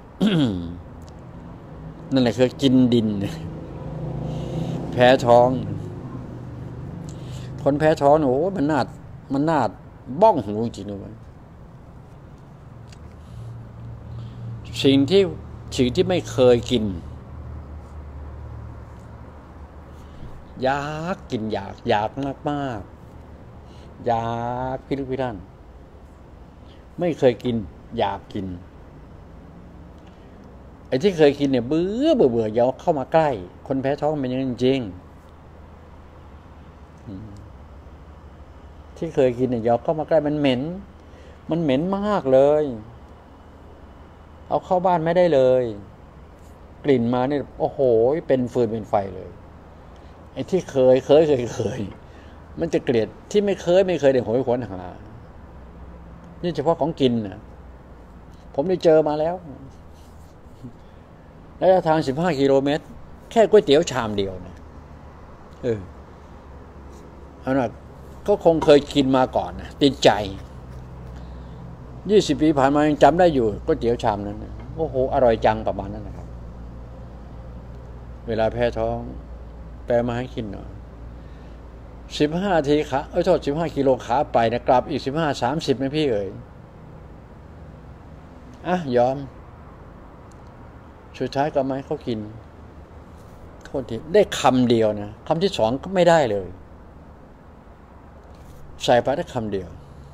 นั่นแหละคือกินดินแพ้ท้องคนแพ้ท้องโอ้มันน่าบ้องหูจริงๆเลยสิ่งที่ไม่เคยกินอยากกินอยากมากอยากพิลึกพิลั่นไม่เคยกินอยากกินไอ้ที่เคยกินเนี่ยเบื่ออย่าเข้ามาใกล้คนแพ้ท้องเป็นอย่างนั้นจริงที่เคยกินเนี่ยอย่าเข้ามาใกล้มันเหม็นมากเลยเอาเข้าบ้านไม่ได้เลยกลิ่นมาเนี่ยโอ้โหเป็นฟืนเป็นไฟเลยไอ้ที่เคยมันจะเกลียดที่ไม่เคยเดี๋ยวโหยหวนหานี่เฉพาะของกินนะผมได้เจอมาแล้วระยะทาง15 กิโลเมตรแค่ก๋วยเตี๋ยวชามเดียวนะเอาหน่ะก็คงเคยกินมาก่อนนะติดใจ20 ปีผ่านมายังจำได้อยู่ก๋วยเตี๋ยวชามนั้นนะโอ้โหอร่อยจังประมาณนั้นนะครับเวลาแพ้ท้องแปลมาให้กินหน่อย15 นาทีขาโทษ15 กิโลขาไปนะกลับอีก30นะพี่เอ๋ยยอมสุดท้ายก็ไม่เขากินโทษทีได้คำเดียวนะคำที่สองก็ไม่ได้เลยใส่ไปได้คำเดียว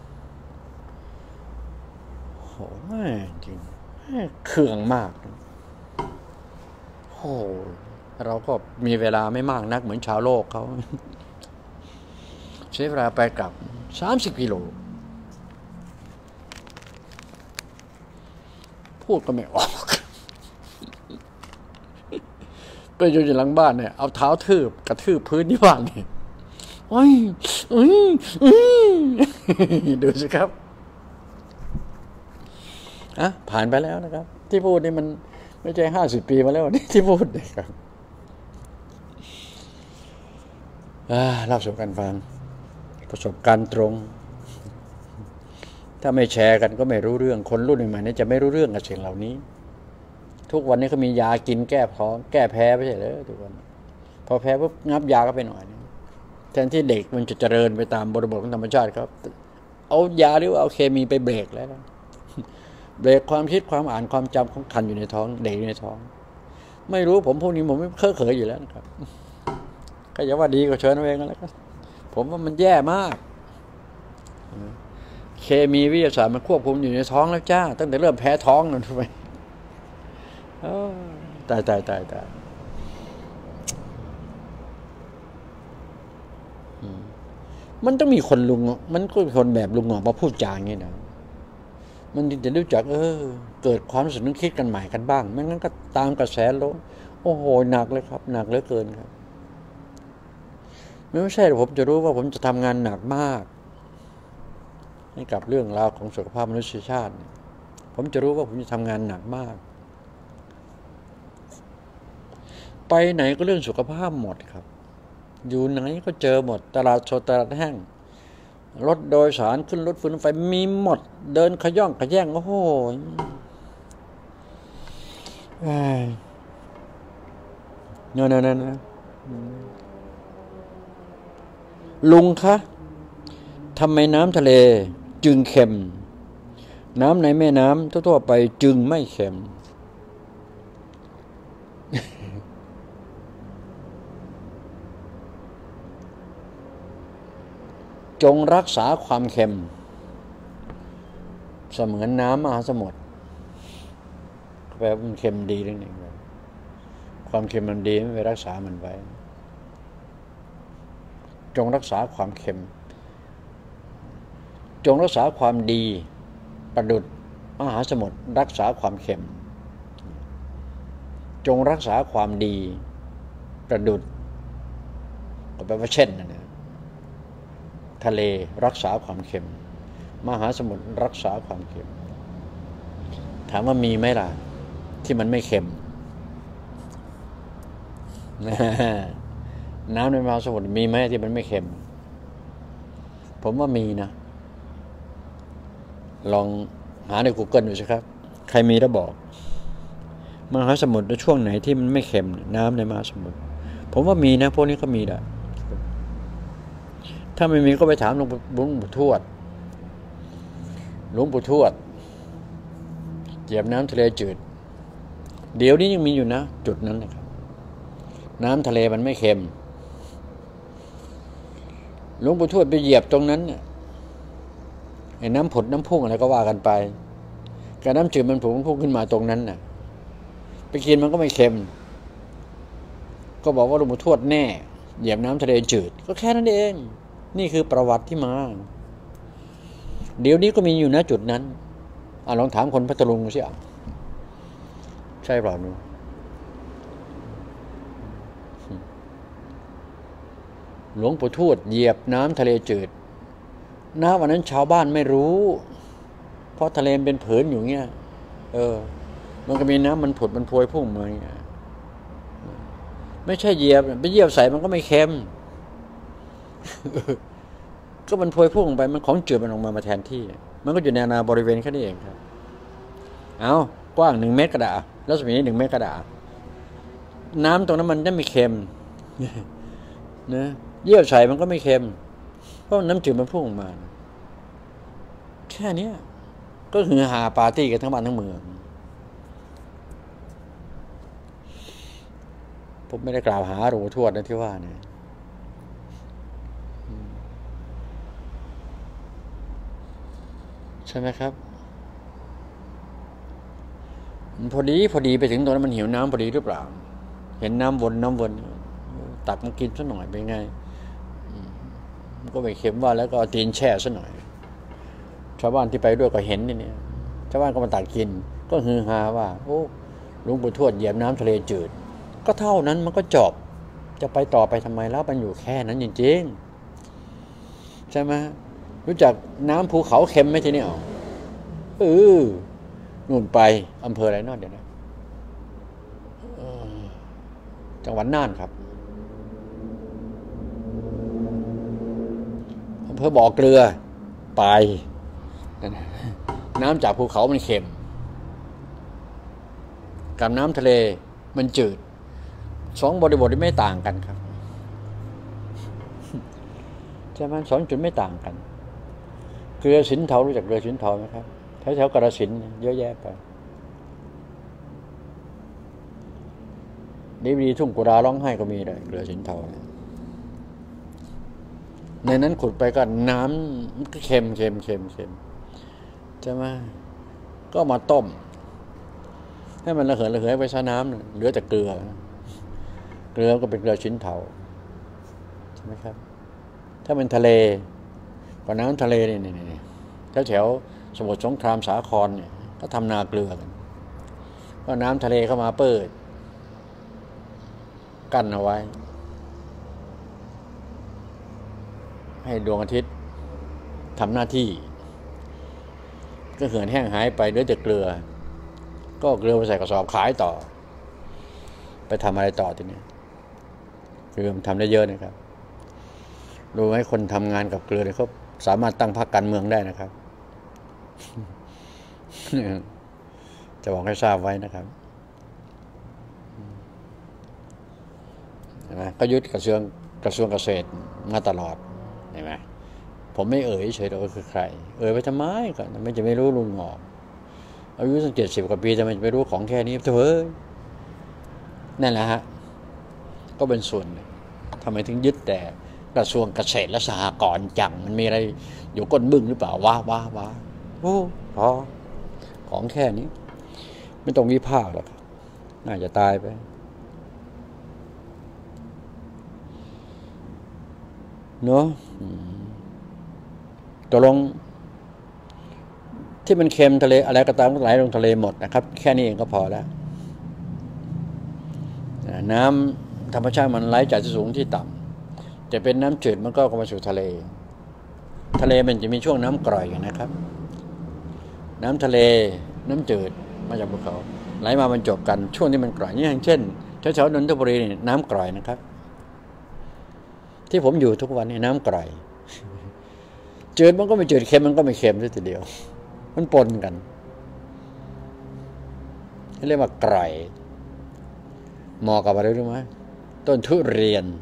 โหจริงเคืองมากโหเราก็มีเวลาไม่มากนักเหมือนชาวโลกเขาใช้เวลาไปกลับ30 กิโลพูดก็ไม่ออกไปอยู่หลังบ้านเนี่ยเอาเท้ากระทืบพื้นที่บ้านนี่ดูสิครับผ่านไปแล้วนะครับที่พูดนี่มันไม่ใช่50 ปีมาแล้วนี่ที่พูดเนี่ยครับเล่าสู่กันฟังประสบการณ์ตรงถ้าไม่แชร์กันก็ไม่รู้เรื่องคนรุ่นใหม่ๆนี่จะไม่รู้เรื่องกับสิ่งเหล่านี้ทุกวันนี้เขามียากินแก้ท้องแก้แพ้ไม่ใช่เหรอทุกวันพอแพ้ปุ๊บงับยาก็ไปหน่อยนึงแทนที่เด็กมันจะเจริญไปตามบริบทของธรรมชาติครับเอายาหรือเอาเคมีไปเบรกแล้วเบรกความคิดความอ่านความจำของคันอยู่ในท้องเด็กอยู่ในท้องไม่รู้ผมพวกนี้ผมไม่เคยอยู่แล้วนะครับก็อย่าว่าดีก็เชิญเอาเองกันแล้วกันผมว่ามันแย่มากเคมีวิทยาศาสตร์มันควบคุมอยู่ในท้องแล้วจ้าตั้งแต่เริ่มแพ้ท้องนั่นไปตายมันต้องมีคนมันก็มีคนแบบลุงหงอมาพูดจาอย่างนี้นะมันจะรู้จักเกิดความรู้สึกนึกคิดกันใหม่กันบ้างไม่งั้นก็ตามกระแสโลกโอ้โหหนักเลยครับหนักเหลือเกินครับไม่ใช่ผมจะรู้ว่าผมจะทำงานหนักมากให้กับเรื่องราวของสุขภาพมนุษยชาติผมจะรู้ว่าผมจะทำงานหนักมากไปไหนก็เรื่องสุขภาพหมดครับอยู่ไหนก็เจอหมดตลาดสดตลาดแห้งรถโดยสารขึ้นรถไฟฟ้ามีหมดเดินขย่องขย่งโอ้โหนั่นลุงคะทำไมน้ำทะเลจึงเค็มน้ำในแม่น้ำทั่วๆไปจึงไม่เค็มจงรักษาความเค็มเสมือนน้ำมหาสมุทรแปลว่ามันเค็มดีนั่นเองความเค็มมันดีไม่ไปรักษามันไว้จงรักษาความเค็มจงรักษาความดีประดุจมหาสมุทรรักษาความเค็มจงรักษาความดีประดุจก็แปลว่าเช่นนั่นเองทะเลรักษาความเค็มมหาสมุทรรักษาความเค็มถามว่ามีไหมล่ะที่มันไม่เค็ม น้ำในมหาสมุทรมีไหมที่มันไม่เค็มผมว่ามีนะลองหาใน Google ดูสิครับใครมีแล้วบอกมหาสมุทรในช่วงไหนที่มันไม่เค็มน้ำในมหาสมุทรผมว่ามีนะพวกนี้ก็มีแหละถ้าไม่มีก็ไปถามหลวงปู่ทวดเหยียบน้ำทะเลจืดเดี๋ยวนี้ยังมีอยู่นะจุดนั้นนะครับน้ำทะเลมันไม่เค็มหลวงปู่ทวดไปเหยียบตรงนั้นเนี่ยไอ้น้ำผุดน้ำพุ่งอะไรก็ว่ากันไปการน้ำจืดมันผุดมันพุ่งขึ้นมาตรงนั้นน่ะไปกินมันก็ไม่เค็มก็บอกว่าหลวงปู่ทวดแน่เหยียบน้ำทะเลจืดก็แค่นั้นเองนี่คือประวัติที่มาเดี๋ยวนี้ก็มีอยู่นะจุดนั้นลองถามคนพัทลุงสิใช่เปล่านูหลวงปู่ทวดเหยียบน้ำทะเลจืดวันนั้นชาวบ้านไม่รู้เพราะทะเลเป็นผืนอยู่เงี้ยมันก็มีน้ำมันผุดมันพวยพุ่งมาเงี้ยไม่ใช่เหยียบไปเหยียบใส่มันก็ไม่เค็ม ก็มันพวยพุ่งไปมันของจืดมันออกมาแทนที่มันก็อยู่ในนาบริเวณแค่นี้เองครับกว้าง1 เมตรกระดาษรัศมี1 เมตรกระดาษน้ำตรงนั้นมันจะไม่เค็มนะเยี่ยวใส่มันก็ไม่เค็มเพราะน้ำจืดมันพุ่งออกมาแค่นี้ก็คือหาปาร์ตี้กันทั้งบ้านทั้งเมืองผมไม่ได้กล่าวหาหลวงปู่ทวดนะที่ว่าเนี่ยใช่ไหมครับพอดีไปถึงตรงนั้นมันหิวน้ำพอดีหรือเปล่าเห็นน้ำวนตักมากินสักหน่อยเป็นไงก็ไม่เค็มว่าแล้วก็เอาตีนแช่สักหน่อยชาวบ้านที่ไปด้วยก็เห็นนี่ชาวบ้านก็มาตักกินก็ฮือฮาว่าโอ้หลวงปู่ทวดเหยียบน้ำทะเลจืดก็เท่านั้นมันก็จบจะไปต่อไปทำไมแล้วมันอยู่แค่นั้นจริงๆใช่ไหมรู้จักน้ำภูเขาเค็มไหมทีนี้นู่นไปอำเภออะไรนอดเดี๋ยวนะจังหวัดน่านครับอำเภอบ่อเกลือไปน้ำจากภูเขามันเค็มกับน้ำทะเลมันจืด2 บริบทที่ไม่ต่างกันครับใช่ไหม2 จุดไม่ต่างกันเกลือสินเทารู้จักเกลือสินเทาไหมครับแถวกาฬสินธุ์เยอะแยะไปดีทุ่งกุราร้องไห้ก็มีเลยเกลือสินเทาในนั้นขุดไปก็น้ำก็เค็มใช่ไหมก็มาต้มให้มันระเหยไปซะน้ำเหลือแต่เกลือก็เป็นเกลือสินเทาใช่ไหมครับถ้าเป็นทะเลก็น้ำทะเลนี่แถวสมุทรสงครามสาครเนี่ยก็ทำนาเกลือกันก็น้ำทะเลเข้ามาเปิดกั้นเอาไว้ให้ดวงอาทิตย์ทำหน้าที่ก็เหือดแห้งหายไปเหลือแต่เกลือก็เกลือไปใส่กระสอบขายต่อไปทำอะไรต่อทีนี้เกลือมันทำได้เยอะนะครับรู้ไหมคนทำงานกับเกลือเนี่ยเขาสามารถตั้งพรรคการเมืองได้นะครับ จะบอกให้ทราบไว้นะครับเห็นไหมก็ยึดกระทรวงเกษตรมาตลอดเห็นไหมผมไม่เฉยๆว่าคือใครไปทำไมก่อนไม่จะไม่รู้ลุงงอกอายุตั้ง70 กว่าปีจะไม่รู้ของแค่นี้เถอะนั่นแหละฮะก็เป็นส่วนทำไมถึงยึดแต่กระทรวงเกษตรและสหกรณ์จังมันมีอะไรอยู่ก้นบึ้งหรือเปล่าว้าโอ้พอของแค่นี้ไม่ต้องวิพากษ์หรอกน่าจะตายไปเนาะตกลงที่มันเค็มทะเลอะไรก็ตามก็ไหลลงทะเลหมดนะครับแค่นี้เองก็พอแล้วน้ำธรรมชาติมันไหลจากที่สูงที่ต่ำจะเป็นน้ำจืดมันก็มาสู่ทะเลมันจะมีช่วงน้ำกร่อยนะครับน้ำทะเลน้ำจืดมาจากภูเขาไหลมาบรรจบกันช่วงที่มันกร่อยนี่อย่างเช่นแถวๆนนทบุรีนี่น้ำกร่อยนะครับที่ผมอยู่ทุกวันนี่น้ำกร่อยจืดมันก็ไม่จืดเค็มมันก็ไม่เค็มทีเดียวมันปนกันเรียกว่ากร่อยเหมาะกับอะไรรู้ไหมต้นทุเรียน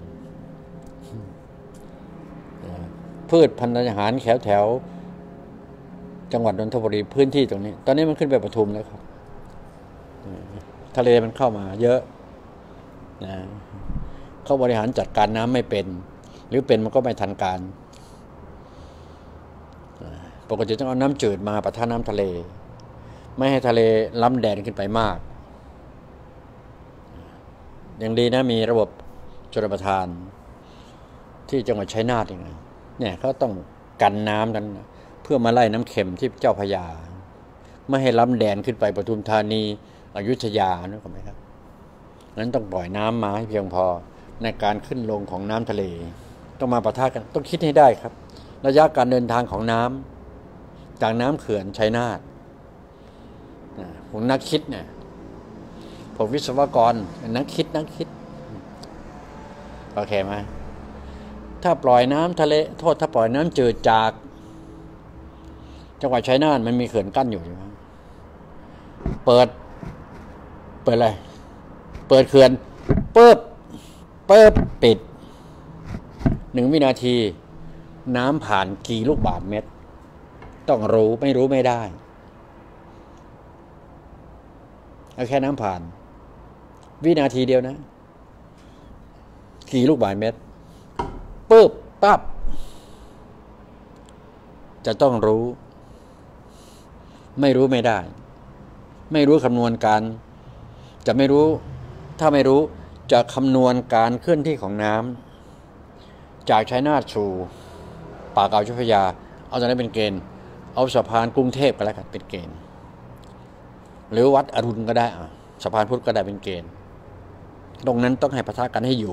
พืชพันธุ์อาหารแถวจังหวัดนนทบุรีพื้นที่ตรงนี้ตอนนี้มันขึ้นไปปทุมแล้วครับทะเลมันเข้ามาเยอะนะเขาบริหารจัดการน้ำไม่เป็นหรือเป็นมันก็ไม่ทันการปกติต้องเอาน้ำจืดมาปะทะน้ำทะเลไม่ให้ทะเลล้ำแดนขึ้นไปมากอย่างดีนะมีระบบชลประทานที่จังหวัดชัยนาทอย่างนี้เนี่ยเขาต้องกันน้ำกันเพื่อมาไล่น้ำเค็มที่เจ้าพระยาไม่ให้ล้ำแดนขึ้นไปปทุมธานีอยุธยานึกออกไหมครับนั้นต้องปล่อยน้ำมาให้เพียงพอในการขึ้นลงของน้ำทะเลต้องมาปะทะกันต้องคิดให้ได้ครับระยะการเดินทางของน้ำจากน้ำเขื่อนชัยนาทผมนักคิดเนี่ยผมวิศวกรนักคิดโอเคไหมถ้าปล่อยน้ำทะเลโทษถ้าปล่อยน้ำจืดจากจังหวัดชัยนาทมันมีเขื่อนกั้นอยู่ใช่ไหมเปิดอะไรเปิดเขื่อนปึ๊บปิด1 วินาทีน้ำผ่านกี่ลูกบาศก์เมตรต้องรู้ไม่ได้เอาแค่น้ำผ่านวินาทีเดียวนะกี่ลูกบาศก์เมตรปึ๊บปั๊บจะต้องรู้ไม่รู้ไม่ได้ไม่รู้คำนวณการจะไม่รู้ถ้าไม่รู้จะคำนวณการเคลื่อนที่ของน้ำจากชัยนาทสู่ป่าเก่าเจ้าพระยาเอาตรงนั้นเป็นเกณฑ์เอาสะพานกรุงเทพก็แล้วกันเป็นเกณฑ์หรือวัดอรุณก็ได้สะพานพุทธก็ได้เป็นเกณฑ์ตรงนั้นต้องให้ปะทะกันให้อยู่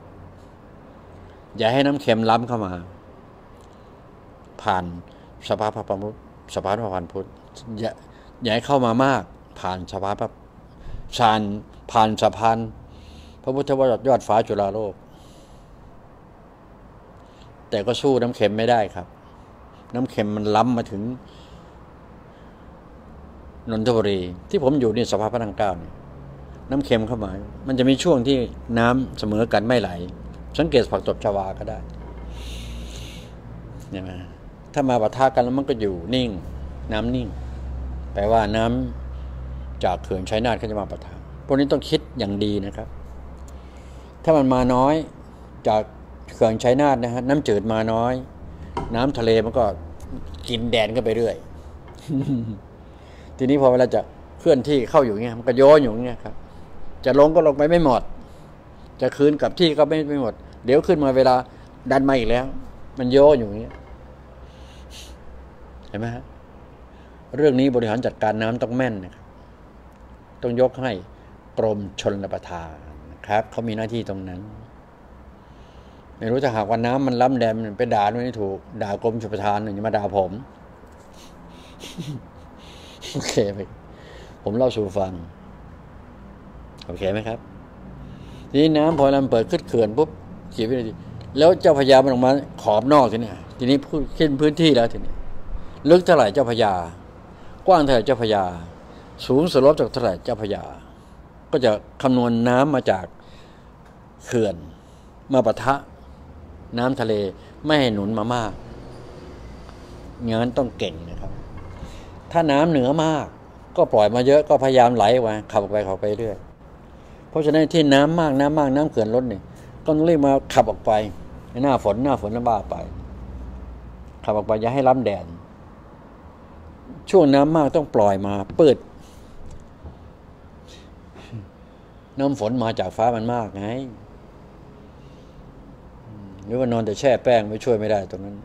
อย่าให้น้ำเค็มล้ำเข้ามาผ่านสะพานพระพุทธอย่าให้เข้ามามากผ่านสะพานผ่านสะพานพระพุทธวจรยอดฟ้าจุฬาโลกแต่ก็สู้น้ำเค็มไม่ได้ครับน้ำเค็มมันล้ำมาถึงนนทบุรีที่ผมอยู่นี่สะพานพระนั่งเกล้าเนี่ยน้ำเค็มเข้ามามันจะมีช่วงที่น้ำเสมอกันไม่ไหลสังเกตผักตบชวาก็ได้เนี่ยนะถ้ามาปะทะกันแล้วมันก็อยู่นิ่งน้ำนิ่งแปลว่าน้ำจากเขื่อนชัยนาทเขาจะมาปะทะพวกนี้ต้องคิดอย่างดีนะครับถ้ามันมาน้อยจากเขื่อนชัยนาทนะฮะน้ำจืดมาน้อยน้ำทะเลมันก็กินแดนกันไปเรื่อย ทีนี้พอเวลาจะเคลื่อนที่เข้าอยู่เงี้ยมันก็โยนอยู่เงี้ยครับจะลงก็ลงไปไม่หมดจะคืนกับที่ก็ไม่หมดเดี๋ยวขึ้นมาเวลาดันมาอีกแล้วมันโยนอยู่เงี้ยเห็นไหมฮะเรื่องนี้บริหารจัดการน้ำต้องแม่นนะครับต้องยกให้กรมชลประทานนะครับเขามีหน้าที่ตรงนั้นไม่รู้ถ้าหากว่าน้ำมันล้ำแดนไปด่าไม่ถูกด่ากรมชลประทานอย่ามาด่าผมโอเคไหมผมเล่าสู่ฟังโอเคไหมครับทีนี้น้ำพอมันเปิดขึ้นเขื่อนปุ๊บกี่วินาทีแล้วเจ้าพระยามันออกมาขอบนอกทีนี้ขึ้นพื้นที่แล้วทีนี้ลึกเท่าไหร่เจ้าพระยากว้างเท่าไหร่เจ้าพระยาสูงสลบจากเท่าไหร่เจ้าพระยาก็จะคำนวณน้ำมาจากเขื่อนมาปะทะน้ำทะเลไม่ให้หนุนมามากงานต้องเก่งนะครับถ้าน้ำเหนือมากก็ปล่อยมาเยอะก็พยายามไหลไว้ขับออกไปเรื่อยเพราะฉะนั้นที่น้ำมากน้ำเขื่อนล้นเนี่ยก็ต้องรีบมาขับออกไปในหน้าฝนแล้วบ้าไปขับออกไปอย่าให้ล้ำแดนช่วงน้ำมากต้องปล่อยมาเปิดน้ำฝนมาจากฟ้ามันมากไงหรือว่านอนแต่แช่แป้งไม่ช่วยไม่ได้ตรงนั้น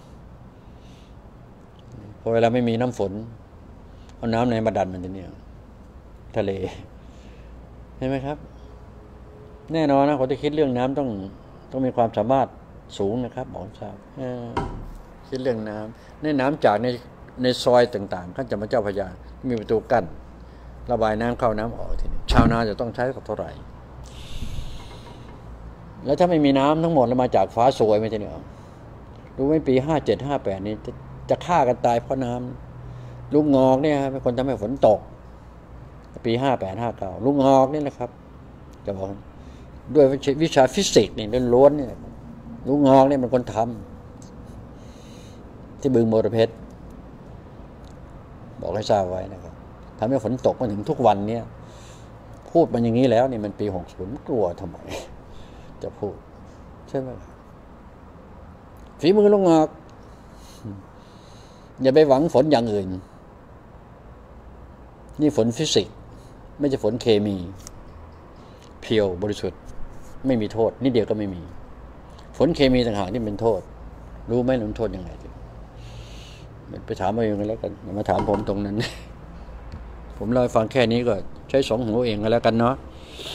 พอเวลาไม่มีน้ำฝนเอาน้ำไหนมาดันมันทีนี้ทะเลเห็นไหมครับแน่นอนนะคนที่คิดเรื่องน้ำต้องมีความสามารถสูงนะครับหมอทราบคิดเรื่องน้ำจากในซอยต่างๆก็จะมาเจ้าพระยามีประตูกั้นระบายน้ำเข้าน้ำออกทีนี้ชาวนาจะต้องใช้เท่าไหร่แล้วถ้าไม่มีน้ำทั้งหมดแล้วมาจากฟ้าสวยไม่ใช่เหรอรู้ไหมปี57-58นี้จะฆ่ากันตายเพราะน้ำลูกงอกเนี่ยเป็นคนทำให้ฝนตกปี58-59ลูกงอกนี่นะครับจะบอกด้วยวิชาฟิสิกส์นี่ล้วนๆเนี่ยลูกงอกเนี่ยมันคนทำที่บึงโมรเพชรบอกให้ทราบไว้นะครับทำให้ฝนตกมาถึงทุกวันเนี่ยพูดมันอย่างนี้แล้วนี่มันปี60กลัวทำไมจะพูดใช่ไหมฝีมือลูกงอกอย่าไปหวังฝนอย่างอื่นนี่ฝนฟิสิกส์ไม่ใช่ฝนเคมีเพียวบริสุทธิ์ไม่มีโทษนิดเดียวก็ไม่มีฝนเคมีต่างหากที่เป็นโทษรู้ไหมมันโทษยังไงไปถามเอาเองกันแล้วกันอย่ามาถามผมตรงนั้นผมเล่าให้ฟังแค่นี้ก็ใช้สองหูเองกันแล้วกันเนาะ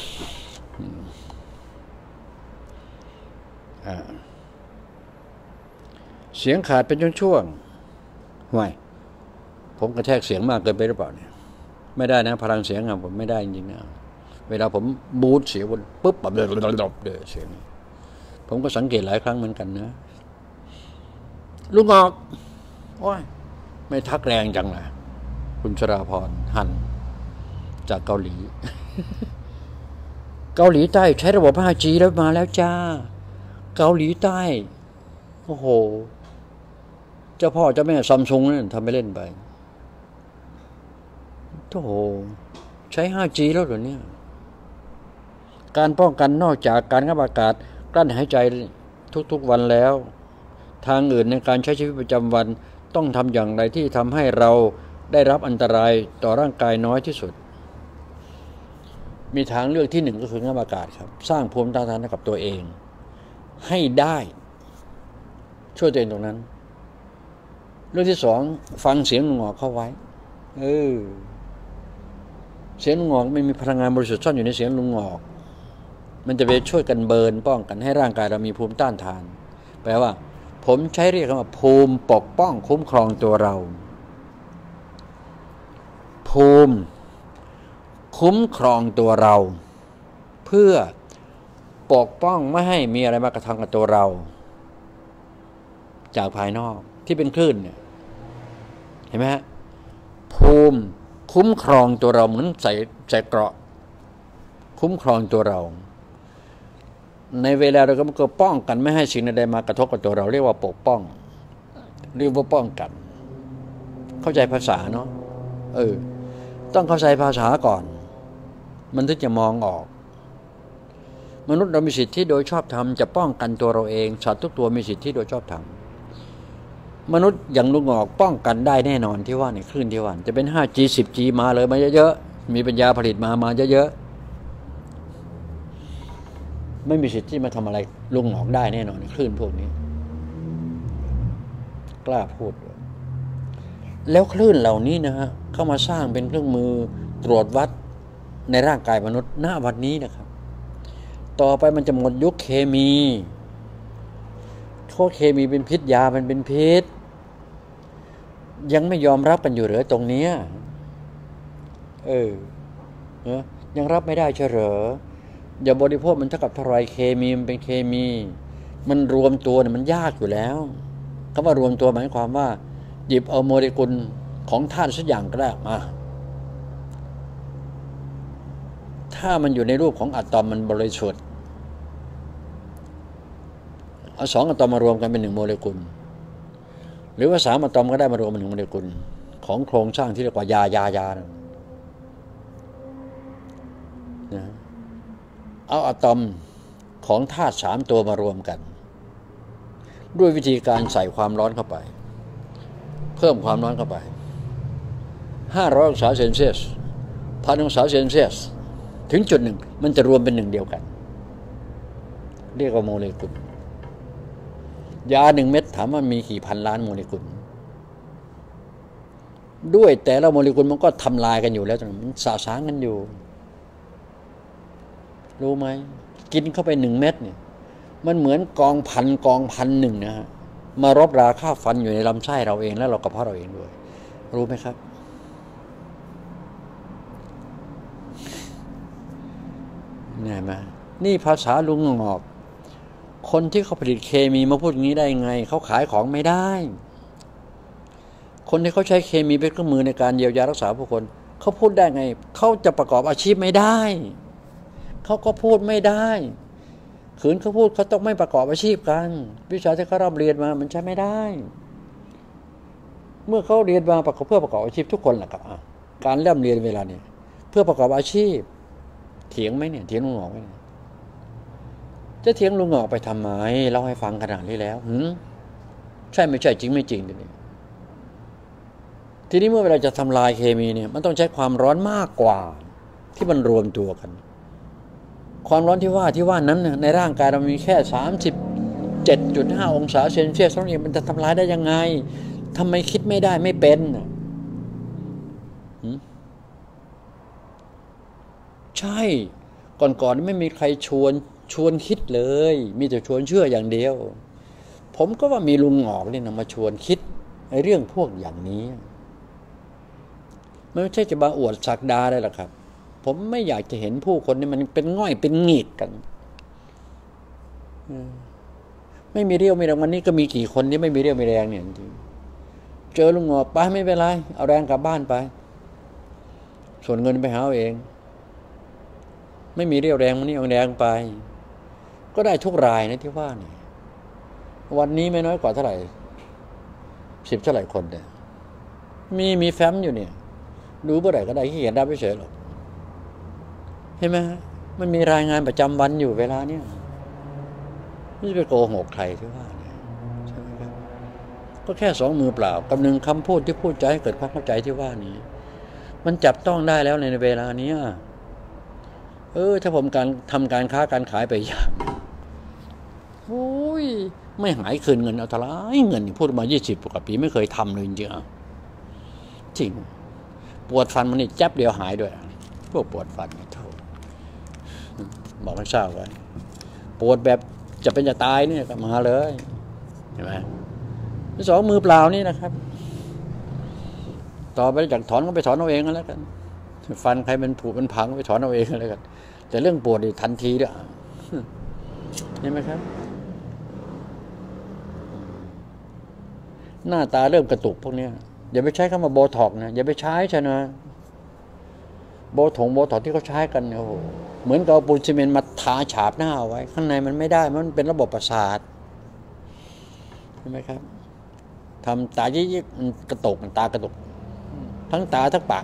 เสียงขาดเป็นช่วงๆห่วยผมกระแทกเสียงมากเกินไปหรือเปล่าเนี่ยไม่ได้นะพลังเสียงของผมไม่ได้จริงๆนะเวลาผมบูทเสียงปุ๊บแบบเดือดเสียงผมก็สังเกตหลายครั้งเหมือนกันนะลุงออกโอ้ยไม่ทักแรงจังเลยคุณชราพรหันจากเกาหลี เกาหลีใต้ใช้ระบบ 5G แล้วมาแล้วจ้าเกาหลีใต้โอ้โหเจ้าพ่อเจ้าแม่ซัมซุงนั่นทำไปเล่นไปโอ้โหใช้ 5G แล้วเหรอเนี่ยการป้องกันนอกจากการงับอากาศกลั้นหายใจทุกๆวันแล้วทางอื่นในการใช้ชีวิตประจำวันต้องทำอย่างไรที่ทำให้เราได้รับอันตรายต่อร่างกายน้อยที่สุดมีทางเลือกที่หนึ่งก็คืองับอากาศครับสร้างภูมิต้านทานให้กับตัวเองให้ได้ช่วยตัวเองตรงนั้นเรื่องที่สองฟังเสียงลุงงอกเข้าไว้เสียงลุงงอกไม่มีพลังงานบริสุทธิ์ซ่อนอยู่ในเสียงลุงงอกมันจะไปช่วยกันเบิร์นป้องกันให้ร่างกายเรามีภูมิต้านทานแปลว่าผมใช้เรียกว่าภูมิปกป้องคุ้มครองตัวเราภูมิคุ้มครองตัวเราเพื่อปกป้องไม่ให้มีอะไรมากระทำกับตัวเราจากภายนอกที่เป็นคลื่นเนี่ยเห็นไหมฮะภูมิคุ้มครองตัวเราเหมือนใส่เกราะคุ้มครองตัวเราในเวลาเราก็ป้องกันไม่ให้สิ่งใดมากระทบกับตัวเราเรียกว่าปกป้องเรียกว่าป้องกันเข้าใจภาษาเนาะต้องเข้าใจภาษาก่อนมันถึงจะมองออกมนุษย์เรามีสิทธิโดยชอบธรรมจะป้องกันตัวเราเองสัตว์ทุกตัวมีสิทธิโดยชอบธรรมมนุษย์อย่างลุงงอกป้องกันได้แน่นอนที่ว่าในคลื่นที่ว่าจะเป็น 5G 10G มาเลยมาเยอะๆมีปัญญาผลิตมาเยอะๆไม่มีสิทธิ์ที่มาทำอะไรลุงงอกได้แน่นอนในคลื่นพวกนี้กล้าพูดแล้วคลื่นเหล่านี้นะฮะเข้ามาสร้างเป็นเครื่องมือตรวจวัดในร่างกายมนุษย์ณวันนี้นะครับต่อไปมันจะหมดยุคเคมีเคมีเป็นพิษยามันเป็นพิษยังไม่ยอมรับกันอยู่เหรอตรงนี้ยังรับไม่ได้เฉลออย่าบริโภคมันเท่ากับทรายเคมีมันเป็นเคมีมันรวมตัวเนี่ยมันยากอยู่แล้วคำว่ารวมตัวหมายความว่าหยิบเอาโมเลกุลของธาตุสักอย่างก็ได้มาถ้ามันอยู่ในรูปของอะตอมมันบริสุทธิ์เอา2อะตอมมารวมกันเป็น1โมเลกุลหรือว่า3อะตอมก็ได้มารวมเป็น1โมเลกุลของโครงสร้างที่เรียกว่ายานะเอาอะตอมของธาตุ3ตัวมารวมกันด้วยวิธีการใส่ความร้อนเข้าไปเพิ่มความร้อนเข้าไป500 องศาเซนเซียส1,000 องศาเซนเซียสถึงจุดหนึ่งมันจะรวมเป็นหนึ่งเดียวกันเรียกว่าโมเลกุลยา1 เม็ดถามว่ามีกี่พันล้านโมเลกุลด้วยแต่ละโมเลกุลมันก็ทำลายกันอยู่แล้วมันสะสางกันอยู่รู้ไหมกินเข้าไป1 เม็ดเนี่ยมันเหมือนกองพันหนึ่งนะฮะมารบราฆ่าฟันอยู่ในลำไส้เราเองและเรากระเพาะเราเองด้วยรู้ไหมครับนี่ไหมนี่ภาษาลุงงอกคนที่เขาผลิตเคมีมาพูดอย่างนี้ได้ไงเขาขายของไม่ได้คนที่เขาใช้เคมีเป็นเครื่องมือในการเยียวยารักษาผู้คนเขาพูดได้ไงเขาจะประกอบอาชีพไม่ได้เขาก็พูดไม่ได้ขืนเขาพูดเขาต้องไม่ประกอบอาชีพกันวิชาที่เขาร่ำเรียนมามันใช้ไม่ได้เมื่อเขาเรียนมาเพื่อประกอบอาชีพทุกคนแหละครับการเริ่มเรียนเวลาเนี่ยเพื่อประกอบอาชีพเถียงไหมเนี่ยเถียงลุงหงอกไหมจะเถียงลุงหงอกไปทำไมเล่าให้ฟังขนาดนี้แล้วใช่ไม่ใช่จริงไม่จริงทีนี้เมื่อเวลาจะทำลายเคมีเนี่ยมันต้องใช้ความร้อนมากกว่าที่มันรวมตัวกันความร้อนที่ว่านั้นในร่างกายเรามีแค่37.5 องศาเซนเซียสเท่านี้มันจะทำลายได้ยังไงทำไมคิดไม่ได้ไม่เป็นใช่ก่อนไม่มีใครชวนคิดเลยมีแต่ชวนเชื่ออย่างเดียวผมก็ว่ามีลุงหงอกนี่นะมาชวนคิดในเรื่องพวกอย่างนี้ไม่ใช่จะมาอวดศักดาได้หรอกครับผมไม่อยากจะเห็นผู้คนนี่มันเป็นง่อยเป็นหงิกกันไม่มีเรี่ยวไม่แรงวันนี้ก็มีกี่คนที่ไม่มีเรี่ยวไม่แรงเนี่ยจริงเจอลุงหงอกไปไม่เป็นไรเอาแรงกลับบ้านไปส่วนเงินไปหาเอาเองไม่มีเรี่ยวแรงวันนี้เอาแรงไปก็ได้ทุกรายนะที่ว่านี่วันนี้ไม่น้อยกว่าเท่าไหร่10เท่าไหร่คนเนี่ยมีแฟ้มอยู่เนี่ยดูเมื่อไหร่ก็ได้ที่เห็นได้ไม่เฉยหรอกเห็นไหมมันมีรายงานประจำวันอยู่เวลาเนี้ยไม่ใช่ไปโกหกใครที่ว่าเนี่ยใช่ไหมครับก็แค่2 มือเปล่ากับ1 คำพูดที่พูดใจให้เกิดความเข้าใจที่ว่านี้มันจับต้องได้แล้วในเวลานี้ถ้าผมทำการค้าการขายไปอย่างโอ้ยไม่หายคืนเงินเอาทลายเงินพูดมา20 กว่าปีไม่เคยทำเลยจริงๆจริงปวดฟันมันนี่แจ๊บเดียวหายด้วยพวกปวดฟันเท่าบอกให้ทราบไว้ปวดแบบจะเป็นจะตายเนี่ยก็มาเลยเห็นไหม2 มือเปล่านี่นะครับต่อไปอยากถอนก็ไปถอนเอาเองก็แล้วกันฟันใครเป็นผุเป็นพังไปถอนเอาเองก็แล้วกันแต่เรื่องปวดนี่ทันทีด้วยเห็นไหมครับหน้าตาเริ่มกระตุกพวกนี้อย่าไปใช้คำว่าโบท็อกนะอย่าไปใช้ใช่ไหมโบท็อกที่เขาใช้กันโอ้โหเหมือนกับปูนซีเมนต์มาทาฉาบหน้าเอาไว้ข้างในมันไม่ได้มันเป็นระบบประสาทเห็นไหมครับทำตายิ่งกระตุกมันตากระตุกทั้งตาทั้งปาก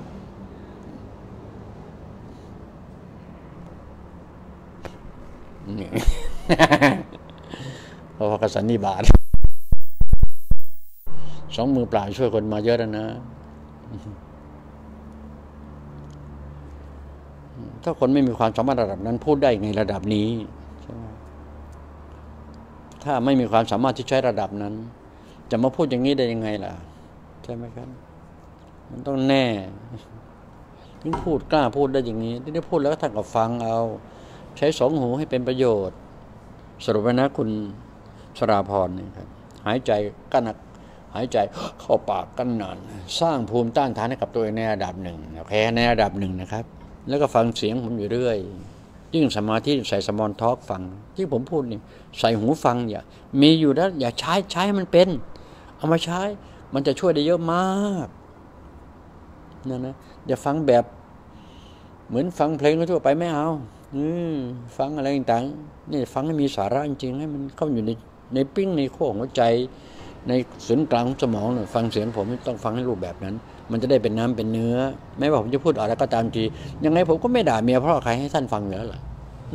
นี่เพราะว่ากสันนิบาต2 มือเปล่าช่วยคนมาเยอะแล้วนะถ้าคนไม่มีความสามารถระดับนั้นพูดได้ในระดับนี้ใช่ไหมถ้าไม่มีความสามารถที่ใช้ระดับนั้นจะมาพูดอย่างนี้ได้ยังไงล่ะใช่ไหมครับมันต้องแน่ถึงพูดกล้าพูดได้อย่างนี้ที่ได้พูดแล้วท่านก็ฟังเอาใช้2 หูให้เป็นประโยชน์สรุปไว้นะคุณสราพรนี่ครับหายใจกั้นหายใจเข้าปากกั้นนานสร้างภูมิต้านทานให้กับตัวเองในระดับหนึ่งแพ้ในระดับหนึ่งนะครับแล้วก็ฟังเสียงผมอยู่เรื่อยยิ่งสมาธิใส่สมอนทอล์กฟังที่ผมพูดนี่ใส่หูฟังอย่ามีอยู่แล้วอย่าใช้ให้มันเป็นเอามาใช้มันจะช่วยได้เยอะมากนะอย่าฟังแบบเหมือนฟังเพลงทั่วไปไม่เอาฟังอะไรต่างๆนี่ฟังให้มีสาระจริงๆให้มันเข้าอยู่ในปิ้งในขั้วหัวใจในศูนย์กลางของสมองเนี่ยฟังเสียงผมต้องฟังให้รูปแบบนั้นมันจะได้เป็นน้ำเป็นเนื้อแม้ว่าผมจะพูดอะไรก็ตามทียังไงผมก็ไม่ด่าเมียเพราะใครให้ท่านฟังอยู่แล้วล่ะ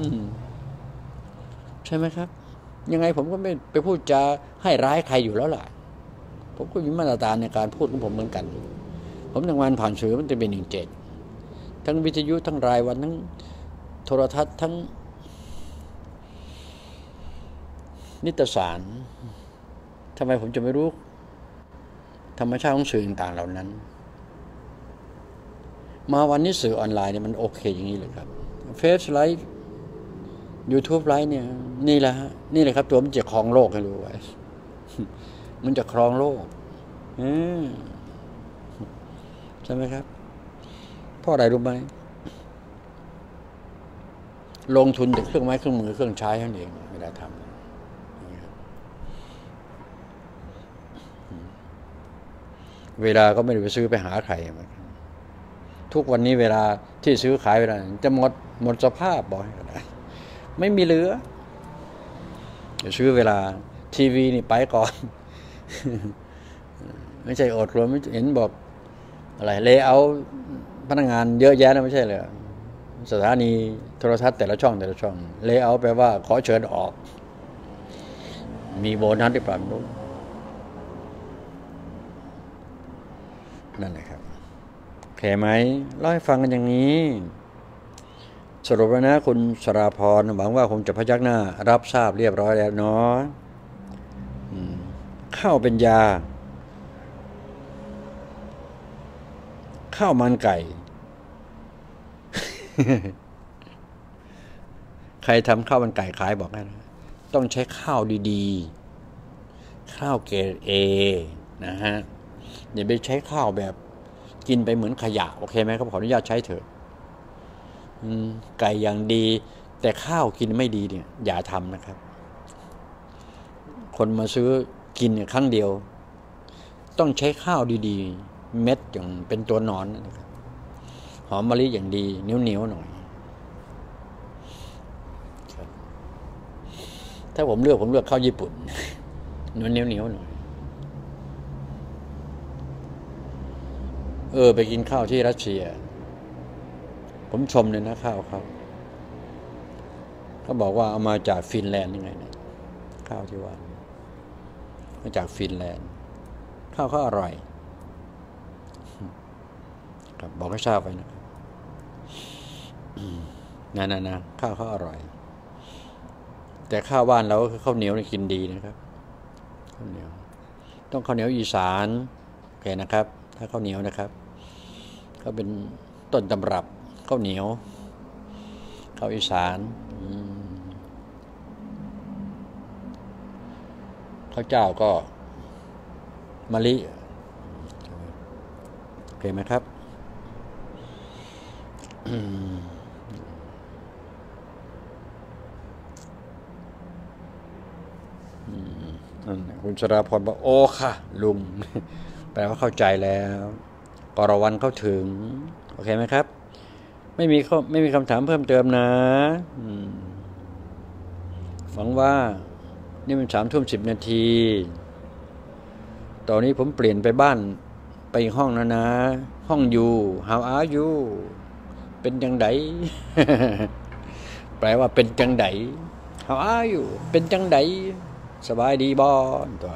ใช่ไหมครับยังไงผมก็ไม่ไปพูดจะให้ร้ายใครอยู่แล้วล่ะผมก็มีมาตรฐานในการพูดของผมเหมือนกันผมทำงานผ่านสื่อมันจะเป็น17ทั้งวิทยุทั้งรายวันทั้งโทรทัศน์ทั้งนิตยสารทำไมผมจะไม่รู้ธรรมชาติของสื่อต่างๆเหล่านั้นมาวันนี้สื่อออนไลน์เนี่ยมันโอเคอย่างนี้เลยครับเฟซไลฟ์ YouTube ไลฟ์เนี่ยนี่แหละฮะนี่เลยครับตัวมันจะครองโลกให้รู้ไว้มันจะครองโลกใช่ไหมครับเพราะอะไรรู้ไหมลงทุนแต่เครื่องไม้เครื่องมือเครื่องใช้นั่นเองเวลาทำเวลาก็ไม่ได้ไปซื้อไปหาใครทุกวันนี้เวลาที่ซื้อขายเวลาจะหมดสภาพบอกให้ก็ได้ไม่มีเหลือจะซื้อเวลาทีวีนี่ไปก่อน ไม่ใช่อดรวมไม่เห็นบอกอะไรเลเยอร์พนักงานเยอะแยะนะไม่ใช่เลยสถานีโทรทัศน์แต่ละช่องเลเยอร์แปลว่าขอเชิญออกมีโบนัสหรือเปล่าไม่รู้นั่นแหละครับโอเคไหมเล่าให้ฟังกันอย่างนี้สรุปแล้วนะคุณสราพรหวังว่าคงจะพยักหน้ารับทราบเรียบร้อยแล้วเนาะข้าวเป็นยาข้าวมันไก่ ใครทำข้าวมันไก่ขายบอกให้นะต้องใช้ข้าวดีๆข้าวเกรด A นะฮะอย่าไปใช้ข้าวแบบกินไปเหมือนขยะโอเคไหมครับขออนุญาตใช้เถอะไก่อย่างดีแต่ข้าวกินไม่ดีเนี่ยอย่าทำนะครับคนมาซื้อกินเนี่ยครั้งเดียวต้องใช้ข้าวดีๆเม็ดอย่างเป็นตัวหนอนนะครับหอมมะลิอย่างดีเหนียวๆหน่อยถ้าผมเลือกข้าวญี่ปุ่นเหนียวๆหน่อยไปกินข้าวที่รัสเซียผมชมเลยนะข้าวเขาบอกว่าเอามาจากฟินแลนด์ยังไงเนี่ยข้าวที่ว่ามาจากฟินแลนด์ข้าวเขาอร่อยครับบอกให้ทราบไปนะครับนะข้าวเขาอร่อยแต่ข้าวบ้านเราก็คือข้าวเหนียวนี่กินดีนะครับข้าวเหนียวต้องข้าวเหนียวอีสานโอเคนะครับถ้าข้าวเหนียวนะครับก็เป็นต้นตำรับข้าวเหนียวข้าวอีสานข้าวเจ้าก็มะลิโอเคไหมครับคุณสราพรบอกโอ้ค่ะลุงแปลว่าเข้าใจแล้วกรวันเข้าถึงโอเคไหมครับไม่มีคำถามเพิ่มเติมนะฝังว่านี่มัน3:10 ตอนนี้ผมเปลี่ยนไปบ้านไปห้องนะห้องอยู่ How are you เป็นจังได แปลว่าเป็นจังได How are you เป็นจังไดสบายดีบ่ตัว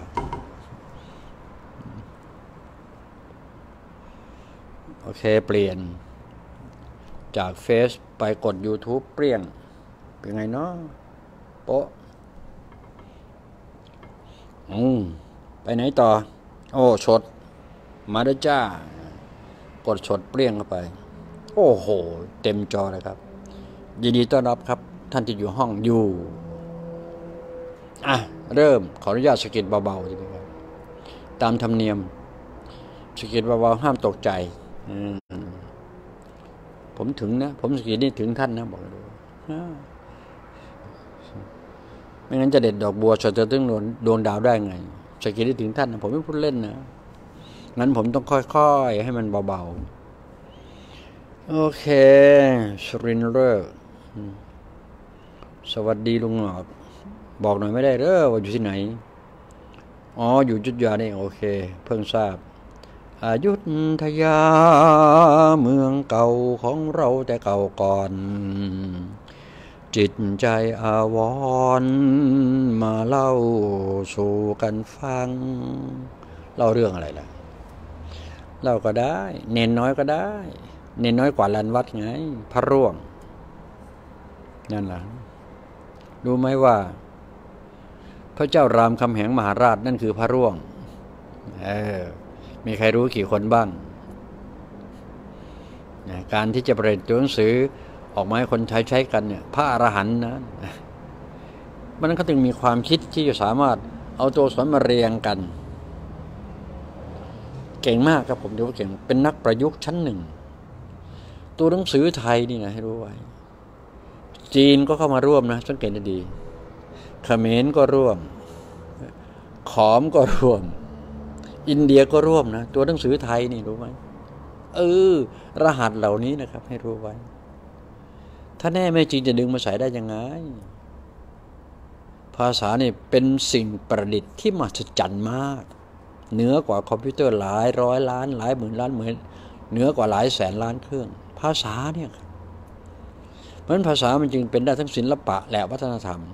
โอเคเปลี่ยนจากเฟซไปกด YouTube เปรี้ยงเป็นไงเนาะโป๊ะไปไหนต่อโอ้ชดมาด้วยจ้ากดชดเปรี้ยงเข้าไปโอ้โหเต็มจอเลยครับยินดีต้อนรับครับท่านที่อยู่ห้องอยู่เริ่มขออนุญาตสะกิดเบาๆทีนี้ครับตามธรรมเนียมสะกิดเบาๆห้ามตกใจผมถึงนะผมสะกิดนี่ถึงท่านนะบอกเลยไม่งั้นจะเด็ดดอกบัวจะถึงดวงดาวได้ไงสะกิดได้ถึงท่านนะผมไม่พูดเล่นนะงั้นผมต้องค่อยๆให้มันเบาๆโอเคชรินเลิกสวัสดีลุงหงอกบอกหน่อยไม่ได้ว่าอยู่ที่ไหนอยู่อยุธยานี่โอเคเพิ่งทราบอยุธยาเมืองเก่าของเราแต่เก่าก่อนจิตใจอาวรณ์มาเล่าสู่กันฟังเล่าเรื่องอะไรล่ะเล่าก็ได้เนนน้อยก็ได้เนนน้อยกว่าลานวัดไงพระร่วงนั่นล่ะรู้ไหมว่าพระเจ้ารามคำแหงมหาราชนั่นคือพระร่วงมีใครรู้กี่คนบ้างการที่จะเปลี่ยนตัวหนังสือออกมาให้คนใช้กันเนี่ยพระอรหันต์นะมันก็ถึงมีความคิดที่จะสามารถเอาตัวสอนมาเรียงกันเก่งมากครับผมถือว่าเก่งเป็นนักประยุกต์ชั้นหนึ่งตัวหนังสือไทยนี่นะให้รู้ไว้จีนก็เข้ามาร่วมนะสังเกตดีเขมรก็ร่วมขอมก็ร่วมอินเดียก็ร่วมนะตัวหนังสือไทยนี่รู้ไหมรหัสเหล่านี้นะครับให้รู้ไว้ถ้าแน่ไม่จริงจะดึงมาใส่ได้ยังไงภาษานี่เป็นสิ่งประดิษฐ์ที่มหัศจรรย์มากเหนือกว่าคอมพิวเตอร์หลายร้อยล้านหลายหมื่นล้านเหนือกว่าหลายแสนล้านเครื่องภาษาเนี่ยครับเพราะฉะนั้นภาษามันจึงเป็นได้ทั้งศิลปะและวัฒนธรรม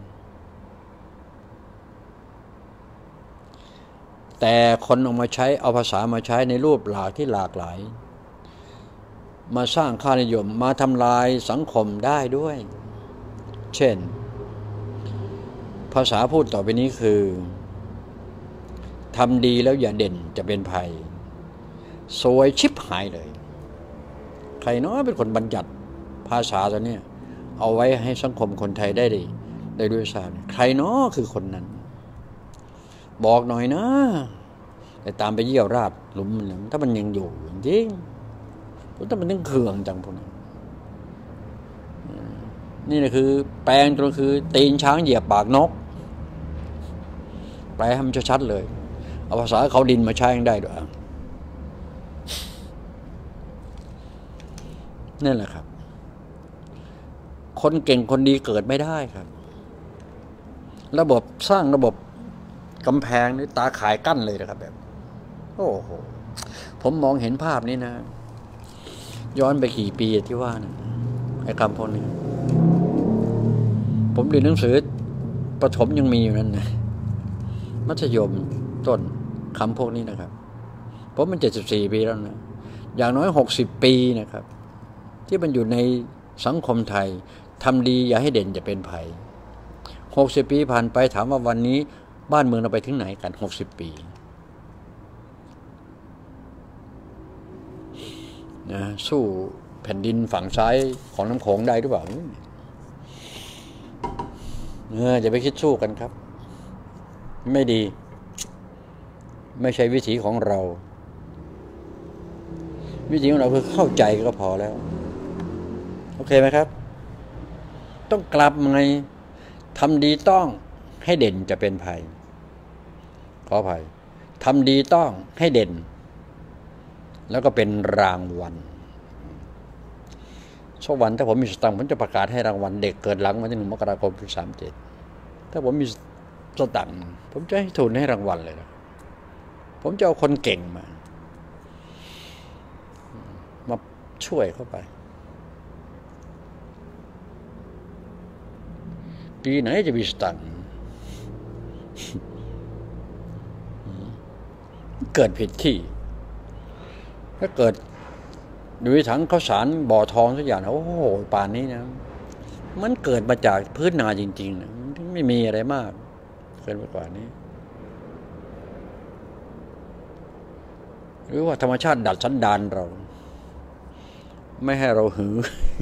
แต่คนเอาภาษามาใช้ในรูปที่หลากหลายมาสร้างค่านิยมมาทำลายสังคมได้ด้วยเช่นภาษาพูดต่อไปนี้คือทำดีแล้วอย่าเด่นจะเป็นภัยซวยชิบหายเลยใครเนาะเป็นคนบัญญัติภาษาตัวนี้เอาไว้ให้สังคมคนไทยได้ด้วยซ้ำใครเนาะคือคนนั้นบอกหน่อยนะแต่ตามไปเยี่ยวราดหลุมมันถ้ามันยังอยู่จริงถ้ามันต้องเคืองจังพวกนี้นี่นะคือแปลงก็คือตีนช้างเหยียบปากนกแปลให้มันชัดๆเลยเอาภาษาเขาดินมาใช้ยังได้ด้วยนั่นแหละครับคนเก่งคนดีเกิดไม่ได้ครับระบบสร้างระบบกำแพงนี่ตาข่ายกั้นเลยนะครับแบบโอ้โหผมมองเห็นภาพนี้นะย้อนไปกี่ปีที่ว่านะไอ้คำพวกนี้ผมเรียนหนังสือประถมยังมีอยู่นั่นนะมัธยมต้นคำพวกนี้นะครับผมมัน74 ปีแล้วนะอย่างน้อย60 ปีนะครับที่มันอยู่ในสังคมไทยทำดีอย่าให้เด่นจะเป็นภัย60 ปีผ่านไปถามว่าวันนี้บ้านเมืองเราไปถึงไหนกัน60 ปีนะสู้แผ่นดินฝั่งซ้ายของน้ำโขงได้หรือเปล่าอย่าไปคิดสู้กันครับไม่ดีไม่ใช่วิถีของเราวิถีของเราคือเข้าใจก็พอแล้วโอเคไหมครับต้องกลับมาทำดีต้องให้เด่นจะเป็นภัยขออภัยทำดีต้องให้เด่นแล้วก็เป็นรางวัลสักวันถ้าผมมีสตังค์ผมจะประกาศให้รางวัลเด็กเกิดหลังวันที่1 มกราคม ปี 37ถ้าผมมีสตังค์ผมจะให้ทุนให้รางวัลเลยนะผมจะเอาคนเก่งมาช่วยเข้าไปปีไหนจะมีสตังค์เกิดผิดที่ถ้าเกิดดูถังข้าวสารบ่อทองสักอย่างโอ้โหป่านนี้นะมันเกิดมาจากพื้นนาจริงๆนะไม่มีอะไรมากเกินไปกว่านี้หรือว่าธรรมชาติดัดสันดานเราไม่ให้เราหือ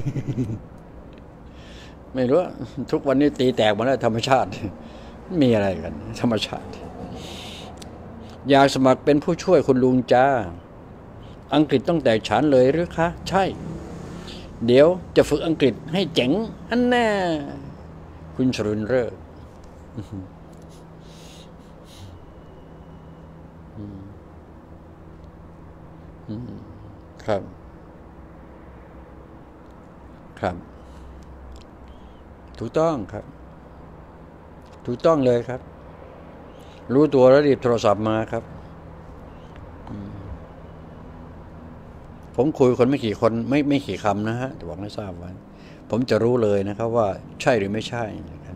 ไม่รู้ทุกวันนี้ตีแตกมาแล้วธรรมชาติมีอะไรกันธรรมชาติอยากสมัครเป็นผู้ช่วยคุณลุงจ้าอังกฤษต้องแตกฉานเลยหรือคะใช่เดี๋ยวจะฝึกอังกฤษให้เจ๋งอันแน่คุณชรุนเลิศครับครับถูกต้องครับถูกต้องเลยครับรู้ตัวแล้วรีบโทรศัพท์มาครับผมคุยคนไม่กี่คนไม่กี่คำนะฮะหวังให้ทราบไว้ผมจะรู้เลยนะครับว่าใช่หรือไม่ใช่นะครับ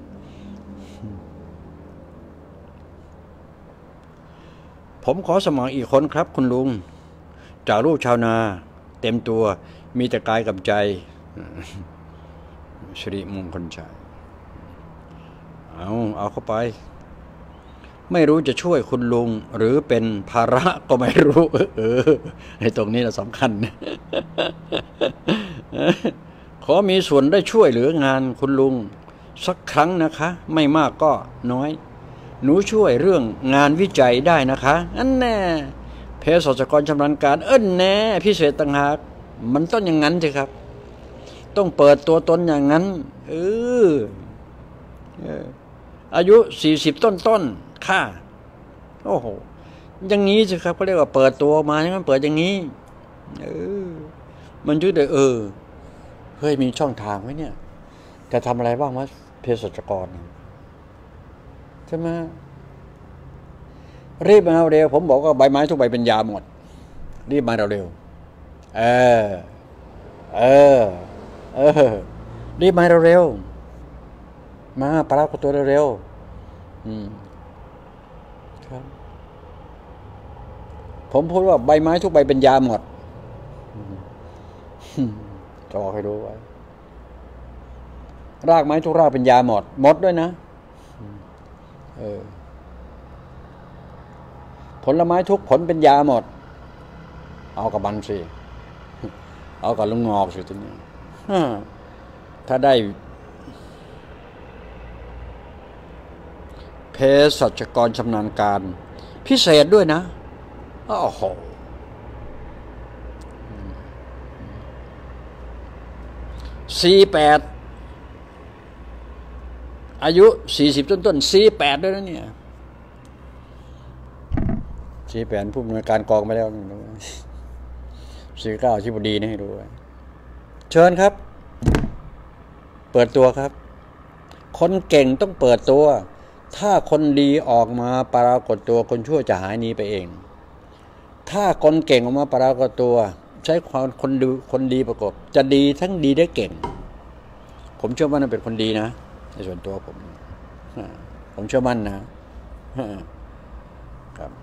ผมขอสมัครอีกคนครับคุณลุงจากลูกชาวนาเต็มตัวมีแต่กายกับใจสิริมงคลชัยเอาเข้าไปไม่รู้จะช่วยคุณลุงหรือเป็นภาระก็ไม่รู้ในตรงนี้สำคัญขอมีส่วนได้ช่วยเหลืองานคุณลุงสักครั้งนะคะไม่มากก็น้อยหนูช่วยเรื่องงานวิจัยได้นะคะอันแน่เภสัชกรชำนาญการแน่พิเศษต่างหากมันต้องอย่างนั้นสิครับต้องเปิดตัวตนอย่างนั้นอายุ40ต้นค่ะโอ้โหอย่างนี้สิครับเขาเรียกว่าเปิดตัวมาอย่างนั้นเปิดอย่างนี้มันจุดเฮ้ยมีช่องทางไหมเนี่ยจะทำอะไรบ้างวะเภสัชกรใช่ไหมรีบมาเร็วผมบอกว่าใบไม้ทุกใบเป็นยาหมดรีบมาเร็วรีบมาเร็วมาปรากฏตัวเร็วครับผมพูดว่าใบไม้ทุกใบเป็นยาหมดจะบอกให้รู้ไว้รากไม้ทุกรากเป็นยาหมดด้วยนะผลไม้ทุกผลเป็นยาหมดเอากับมันสิเอากับลุงงอกสิทีนี้ถ้าได้เภสัชกรชำนาญการพิเศษด้วยนะโอ้โห48อายุ40ต้น48ด้วยนะเนี่ย48ผู้อำนวยการกองไปแล้ว49ที่บดีนี่ให้ดูเชิญครับเปิดตัวครับคนเก่งต้องเปิดตัวถ้าคนดีออกมาปรากฏตัวคนชั่วจะหายหนีไปเองถ้าคนเก่งออกมาปรากฏตัวใช้ความคนดีประกบจะดีทั้งดีและเก่งผมเชื่อมั่นว่าเป็นคนดีนะในส่วนตัวผมเชื่อมั่นนะครับ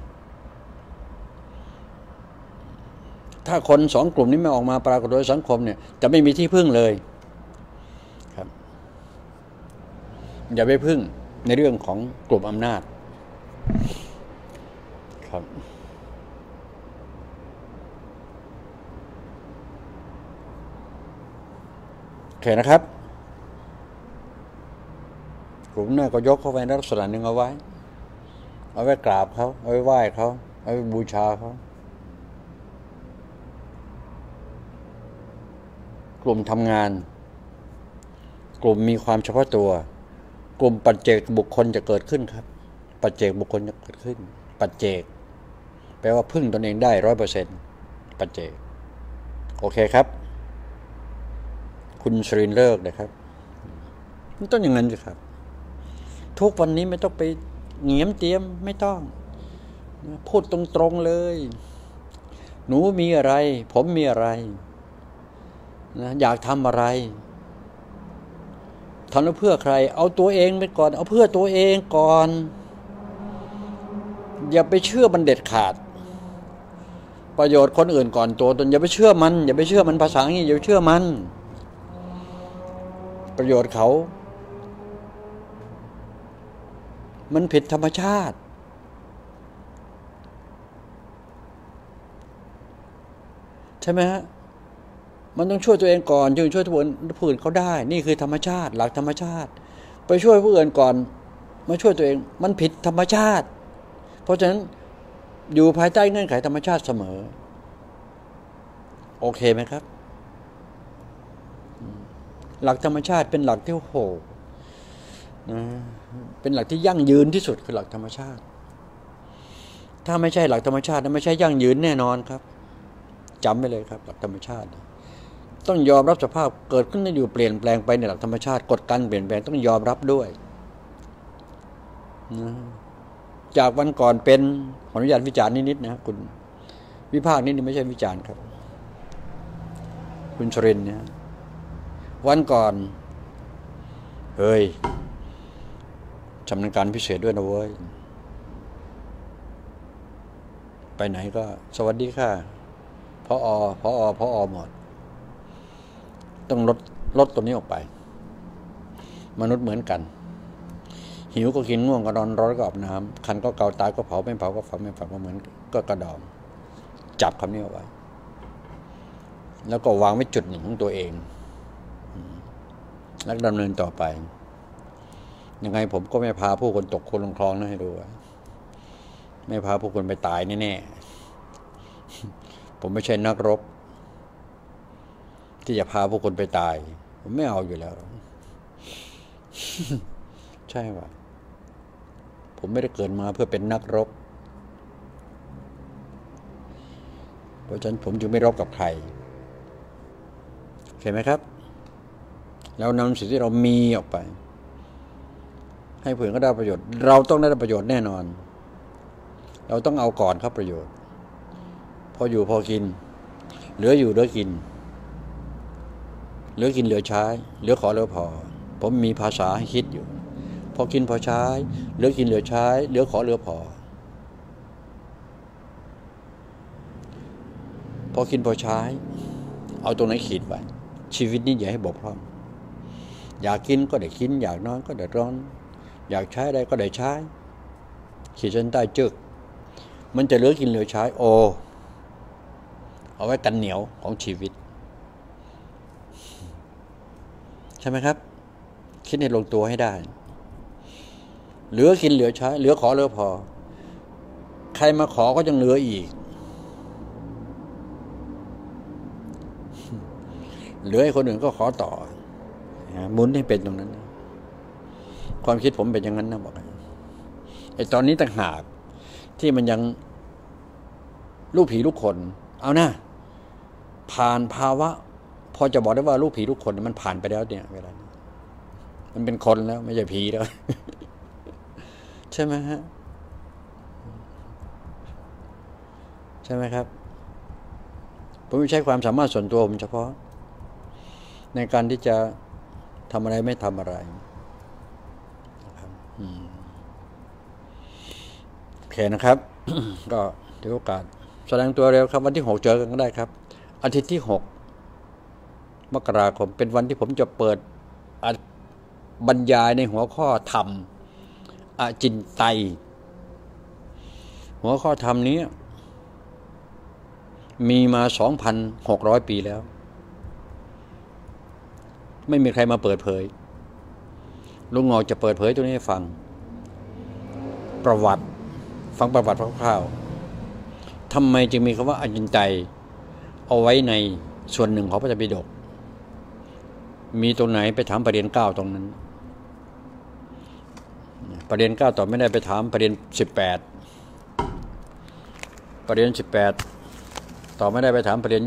ถ้าคนสองกลุ่มนี้ไม่ออกมาปรากฏโดยสังคมเนี่ยจะไม่มีที่พึ่งเลยครับอย่าไปพึ่งในเรื่องของกลุ่มอำนาจครับโอเคนะครับกลุ่มหน้าก็ยกเข้าไปในลักษณะหนึ่งเอาไว้กราบเขาเอาไว้ไหว้เขาเอาไว้บูชาเขากลุ่มทำงานกลุ่มมีความเฉพาะตัวกลุ่มปัจเจกบุคคลจะเกิดขึ้นครับปัจเจกบุคคลจะเกิดขึ้นปัจเจกแปลว่าพึ่งตนเองได้ 100% ปัจเจกโอเคครับคุณชรินทร์เลิกนะครับมันต้องอย่างนั้นสิครับทุกวันนี้ไม่ต้องไปเหงียมเตรียมไม่ต้องพูดตรงๆเลยหนูมีอะไรผมมีอะไรนะอยากทำอะไรทำแล้วเพื่อใครเอาตัวเองไปก่อนเอาเพื่อตัวเองก่อนอย่าไปเชื่อมันเด็ดขาดประโยชน์คนอื่นก่อนตัวตนอย่าไปเชื่อมันภาษาอย่างนี้อย่าไปเชื่อมันประโยชน์เขามันผิดธรรมชาติใช่ไหมฮะมันต้องช่วยตัวเองก่อนจึงช่วยผู้อื่นเขาได้นี่คือธรรมชาติหลักธรรมชาติไปช่วยผู้อื่นก่อนมาช่วยตัวเองมันผิดธรรมชาติเพราะฉะนั้นอยู่ภายใต้เงื่อนไขธรรมชาติเสมอโอเคไหมครับหลักธรรมชาติเป็นหลักที่โหเป็นหลักที่ยั่งยืนที่สุดคือหลักธรรมชาติถ้าไม่ใช่หลักธรรมชาติไม่ใช่ยั่งยืนแน่นอนครับจำไว้เลยครับหลักธรรมชาติต้องยอมรับสภาพเกิดขึ้นได้อยู่เปลี่ยนแปลงไปในหลักธรรมชาติกฎการเปลี่ยนแปลงต้องยอมรับด้วยจากวันก่อนเป็นขออนุญาตวิจารณ์นิดๆนะคุณวิพากษ์นิดนึงไม่ใช่วิจารณ์ครับคุณชรินทร์เนี่ยวันก่อนเฮ้ยชำนาญการพิเศษด้วยนะเว้ยไปไหนก็สวัสดีค่ะพอหมดต้องลดตัวนี้ออกไปมนุษย์เหมือนกันหิวก็กินง่วงก็นอนร้อนก็อาบน้ำคันก็เกาตายก็เผาไม่เผาก็ฝังไม่ฝังก็เหมือนก็กระดองจับคำนี้เอาไว้แล้วก็วางไว้จุดหนึ่งของตัวเองแล้วดำเนินต่อไปยังไงผมก็ไม่พาผู้คนตกคนลงคลองนะให้ดูไม่พาผู้คนไปตายแน่ๆผมไม่ใช่นักรบที่จะพาพวกคนไปตายผมไม่เอาอยู่แล้ว ใช่ป่ะผมไม่ได้เกิดมาเพื่อเป็นนักรบเพราะฉะนั้นผมจึงไม่รบกับใครเห็นไหมครับเรานำสิ่งที่เรามีออกไปให้ผู้อื่นก็ได้ประโยชน์เราต้องได้ประโยชน์แน่นอนเราต้องเอาก่อนครับประโยชน์พออยู่พอกินเหลืออยู่เหลือกินเหลือกินเหลือใช้เหลือขอเหลือพอผมมีภาษาให้คิดอยู่พอกินพอใช้เหลือกินเหลือใช้เหลือขอเหลือพอพอกินพอใช้เอาตรงไหนขีดไว้ชีวิตนี้อย่าให้บกพร่องอยากกินก็ได้กินอยากนอนก็ได้นอนอยากใช้ได้ก็ได้ใช้ขีดเส้นใต้จึกมันจะเหลือกินเหลือใช้โอเอาไว้กันเหนียวของชีวิตใช่ไหมครับคิดให้ลงตัวให้ได้เหลือกินเหลือใช้เหลือขอเหลือพอใครมาขอก็ยังเหลืออีกเหลือให้คนอื่นก็ขอต่อหมุนให้เป็นตรงนั้นความคิดผมเป็นอย่างนั้นนะบอกไอ้ตอนนี้ต่างหากที่มันยังลูกผีลูกคนเอานะผ่านภาวะพอจะบอกได้ว่าลูกผีลูกคนมันผ่านไปแล้วเนี่ยเวลามันเป็นคนแล้วไม่ใช่ผีแล้ว ใช่ไหมฮะใช่ไหมครับผมไม่ใช้ความสามารถส่วนตัวผมเฉพาะในการที่จะทำอะไรไม่ทำอะไรโอเคนะครับ ก็ถือโอกาสแสดงตัวเร็วครับวันที่6เจอกันก็ได้ครับอาทิตย์ที่6 มกราคมเป็นวันที่ผมจะเปิดบรรยายในหัวข้อธรรมอจินไตยหัวข้อธรรมนี้มีมา 2,600 ปีแล้วไม่มีใครมาเปิดเผยลุงงอกจะเปิดเผยตัวนี้ให้ฟังประวัติฟังประวัติคร่าวๆทำไมจึงมีคำว่าอจินไตยเอาไว้ในส่วนหนึ่งของพระไตรปิฎกมีตรงไหนไปถามประเด็น9ตรงนั้นประเด็น9ตอบไม่ได้ไปถามประเด็น18ประเด็น18ตอบไม่ได้ไปถามประเด็น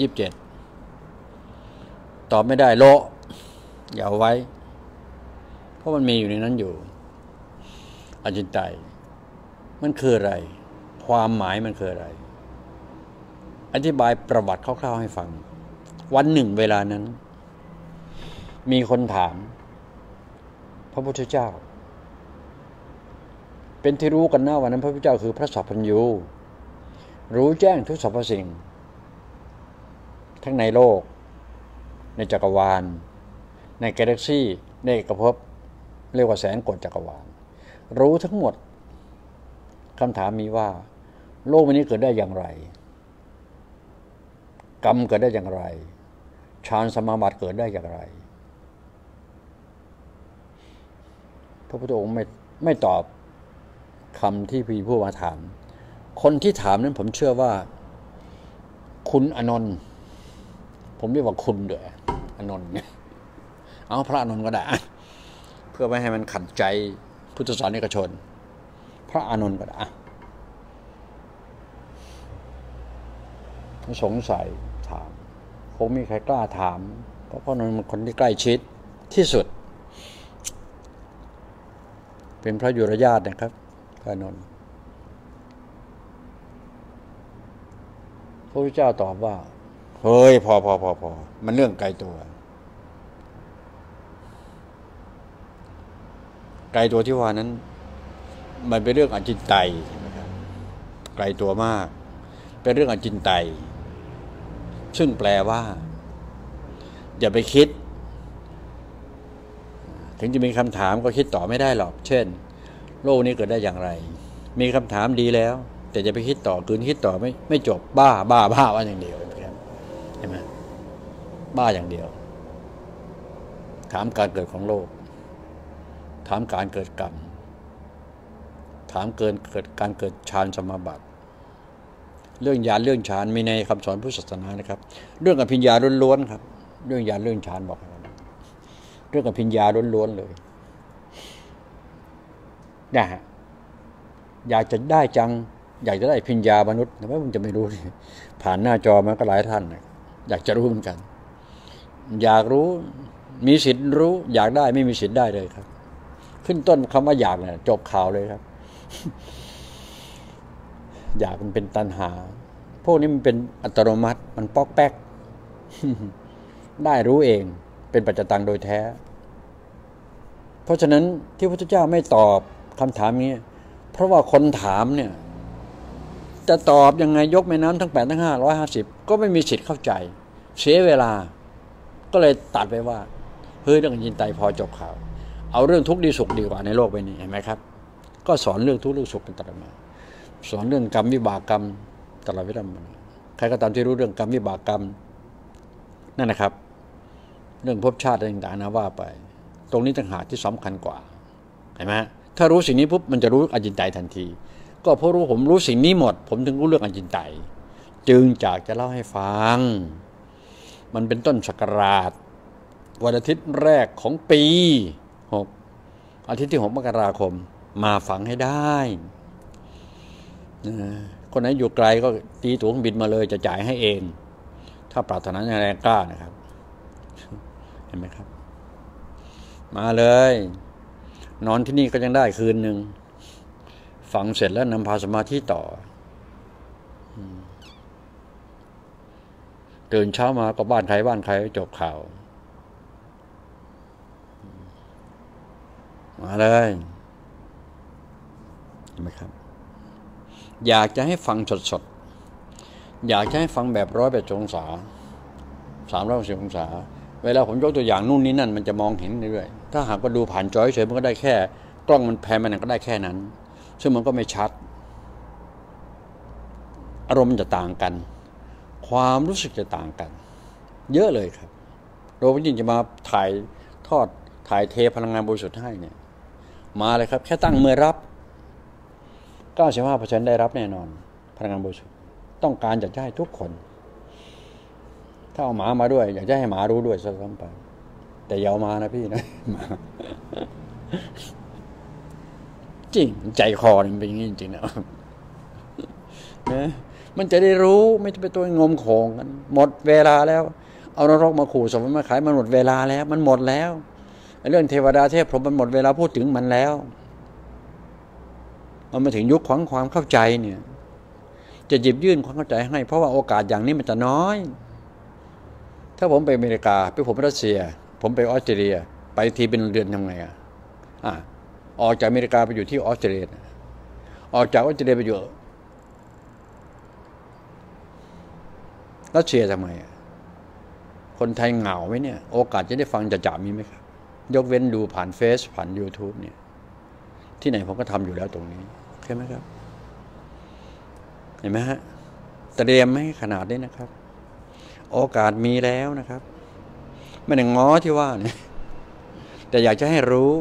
27ตอบไม่ได้โลอย่าเอาไว้เพราะมันมีอยู่ในนั้นอยู่อจินไตยมันคืออะไรความหมายมันคืออะไรอธิบายประวัติคร่าวๆให้ฟังวันหนึ่งเวลานั้นมีคนถามพระพุทธเจ้าเป็นที่รู้กันนะวันนั้นพระพุทธเจ้าคือพระสัพพัญญูรู้แจ้งทุกสรรพสิ่งทั้งในโลกในจักรวาลในกาแล็กซี่ในเอกภพเรียกว่าแสนโกฏจักรวาลรู้ทั้งหมดคำถามมีว่าโลกนี้เกิดได้อย่างไรกรรมเกิดได้อย่างไรฌานสมาบัติเกิดได้อย่างไรพระพุทธองค์ไม่ตอบคำที่ผู้มาถามคนที่ถามนั้นผมเชื่อว่าคุณอนนท์ผมเรียกว่าคุณด้วยอนนท์เอาพระอนนท์ก็ได้เพื่อไม่ให้มันขัดใจพุทธศาสนิกชนพระอนนท์ก็ได้สงสัยถามคงมีใครกล้าถามเพราะพระอนนท์เป็นคนที่ใกล้ชิดที่สุดเป็นพระยุรญาตินะครับพระอนนท์พระพุทธเจ้าตอบว่าเฮ้ยพอมันเรื่องไกลตัวไกลตัวที่ว่านั้นมันเป็นเรื่องอจินไตยไกลตัวมากเป็นเรื่องอจินไตยซึ่งแปลว่าอย่าไปคิดถึงจะมีคำถามก็คิดต่อไม่ได้หรอกเช่นโลกนี้เกิดได้อย่างไรมีคำถามดีแล้วแต่จะไปคิดต่อคืนคิดต่อไม่จบบ้าว่าอย่างเดียวใช่ไหมบ้าอย่างเดียวถามการเกิดของโลกถามการเกิดกรรมถามเกิดการเกิดฌานสมาบัติเรื่องญาณเรื่องฌานมีในคำสอนพุทธศาสนานะครับเรื่องอภิญญาล้วนๆครับเรื่องญาณเรื่องฌานบอกเรื่องอภิญญาล้วนๆเลยนะฮะอยากจะได้จังอยากจะได้อภิญญามนุษย์แต่ว่ามันจะไม่รู้ผ่านหน้าจอมาก็หลายท่านนะอยากจะรู้เหมือนกันอยากรู้มีสิทธิ์รู้อยากได้ไม่มีสิทธิ์ได้เลยครับขึ้นต้นคำว่าอยากเนี่ยจบข่าวเลยครับอยากมันเป็นตัณหาพวกนี้มันเป็นอัตโนมัติมันป๊อกแป๊กได้รู้เองเป็นปัจจตังโดยแท้เพราะฉะนั้นที่พระพุทธเจ้าไม่ตอบคำถามนี้เพราะว่าคนถามเนี่ยจะตอบยังไงยกแม่น้ำทั้ง8ทั้ง5 150ก็ไม่มีสิทธิ์เข้าใจเสียเวลาก็เลยตัดไปว่าเฮ้ยเรื่องยินไตพอจบข่าวเอาเรื่องทุกข์ดีสุขดีกว่าในโลกใบนี้เห็นไหมครับก็สอนเรื่องทุกข์เรื่องสุขกันตลอดมาสอนเรื่องกรรมวิบากกรรมตลอดเวลาใครก็ตามที่รู้เรื่องกรรมวิบากกรรมนั่นนะครับเรื่องภพชาติต่างๆนะว่าไปตรงนี้ต่างหากที่สำคัญกว่าเห็นไหมถ้ารู้สิ่งนี้ปุ๊บมันจะรู้อจินไตยทันทีก็เพราะผมรู้สิ่งนี้หมดผมถึงรู้เรื่องอจินไตยจึงจากจะเล่าให้ฟังมันเป็นต้นศักราชวันอาทิตย์แรกของปี6อาทิตย์ที่6 มกราคมมาฟังให้ได้คนไหนอยู่ไกลก็ตีตั๋วเครื่องบินมาเลยจะจ่ายให้เองถ้าปรารถนาอย่างแรงกล้านะครับเห็นไหมครับมาเลยนอนที่นี่ก็ยังได้คืนหนึ่งฟังเสร็จแล้วนำพาสมาธิต่อตื่นเช้ามาก็บ้านใครบ้านใครจบข่าวมาเลยเห็นไหมครับอยากจะให้ฟังสดๆอยากจะให้ฟังแบบ180 องศา360 องศาเวลาผมยกตัวอย่างนู่นนี่นั่นมันจะมองเห็นเรื่อยๆถ้าหากว่าดูผ่านจอเฉยมันก็ได้แค่กล้องมันแพนมันก็ได้แค่นั้นซึ่งมันก็ไม่ชัดอารมณ์จะต่างกันความรู้สึกจะต่างกันเยอะเลยครับเรายิ่งจะมาถ่ายเทพลังงานบริสุทธิ์ให้เนี่ยมาเลยครับแค่ตั้งมือรับ 95% ได้รับแน่นอนพลังงานบริสุทธิ์ต้องการอยากจะให้ทุกคนถ้าเอาหมามาด้วยอยากจะให้หมารู้ด้วยซะซ้ำไปแต่อย่าเอามานะพี่นะมาจริงใจคอมันเป็นอย่างนี้จริงๆนะมันจะได้รู้ไม่จะไปตัวงมโขงกันหมดเวลาแล้วเอานรกมาขู่สวรรค์มาขายมันหมดเวลาแล้วมันหมดแล้วเรื่องเทวดาเทพพรหมมันหมดเวลาพูดถึงมันแล้วมันมาถึงยุคของความเข้าใจเนี่ยจะหยิบยื่นความเข้าใจให้เพราะว่าโอกาสอย่างนี้มันจะน้อยถ้าผมไปอเมริกาไปผมไปรัสเซียผมไปออสเตรเลียไปทีเป็นเดือนทำไงออกจากอเมริกาไปอยู่ที่ออสเตรเลียออกจากออสเตรเลียไปอยู่รัสเซียทำไมคนไทยเหงาไหมเนี่ยโอกาสจะได้ฟังจะมีไหมครับยกเว้นดูผ่านเฟซผ่าน YouTube เนี่ยที่ไหนผมก็ทำอยู่แล้วตรงนี้ใช่ไหมครับเห็นไหมฮะเตรียมให้ขนาดนี้นะครับโอกาสมีแล้วนะครับไม่ได้ง้อที่ว่าเนี่ยแต่อยากจะให้รู้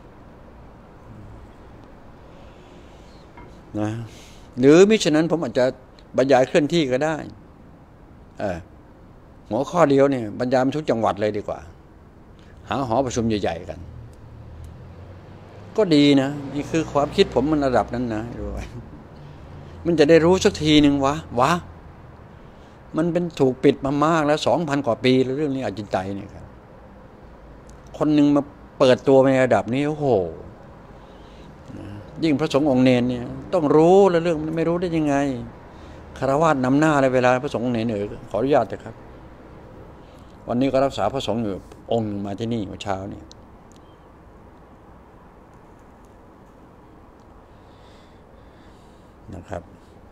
นะหรือมิฉะนั้นผมอาจจะบรรยายเคลื่อนที่ก็ได้หัวข้อเดียวเนี่ยบรรยายทุกจังหวัดเลยดีกว่าหาหอประชุมใหญ่ๆกันก็ดีนะนี่คือความคิดผมมันระดับนั้นนะด้วยมันจะได้รู้สักทีหนึ่งวะมันเป็นถูกปิดมามากแล้ว 2,000 กว่าปีแล้วเรื่องนี้อจินไตยเนี่ยครับคนหนึ่งมาเปิดตัวในระดับนี้โอ้โหยิ่งพระสงฆ์องค์เนรเนี่ยต้องรู้แล้วเรื่องมันไม่รู้ได้ยังไงคฤหัสถ์นำหน้าอะไรเวลาพระสงฆ์องค์เนรขออนุญาตเลยครับวันนี้ก็รักษาพระสงฆ์อยู่องค์มาที่นี่เมื่อเช้าเนี่ยนะครับ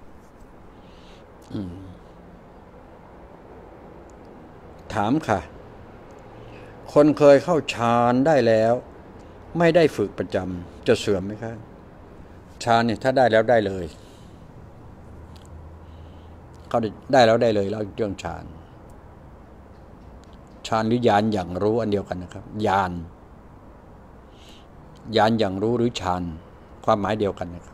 ถามค่ะคนเคยเข้าฌานได้แล้วไม่ได้ฝึกประจำจะเสื่อมไหมครับฌานเนี่ยถ้าได้แล้วได้เลยเขาได้แล้วได้เลยแล้วเรื่องฌานหรือญาณอย่างรู้อันเดียวกันนะครับญาณอย่างรู้หรือฌานความหมายเดียวกันนะครับ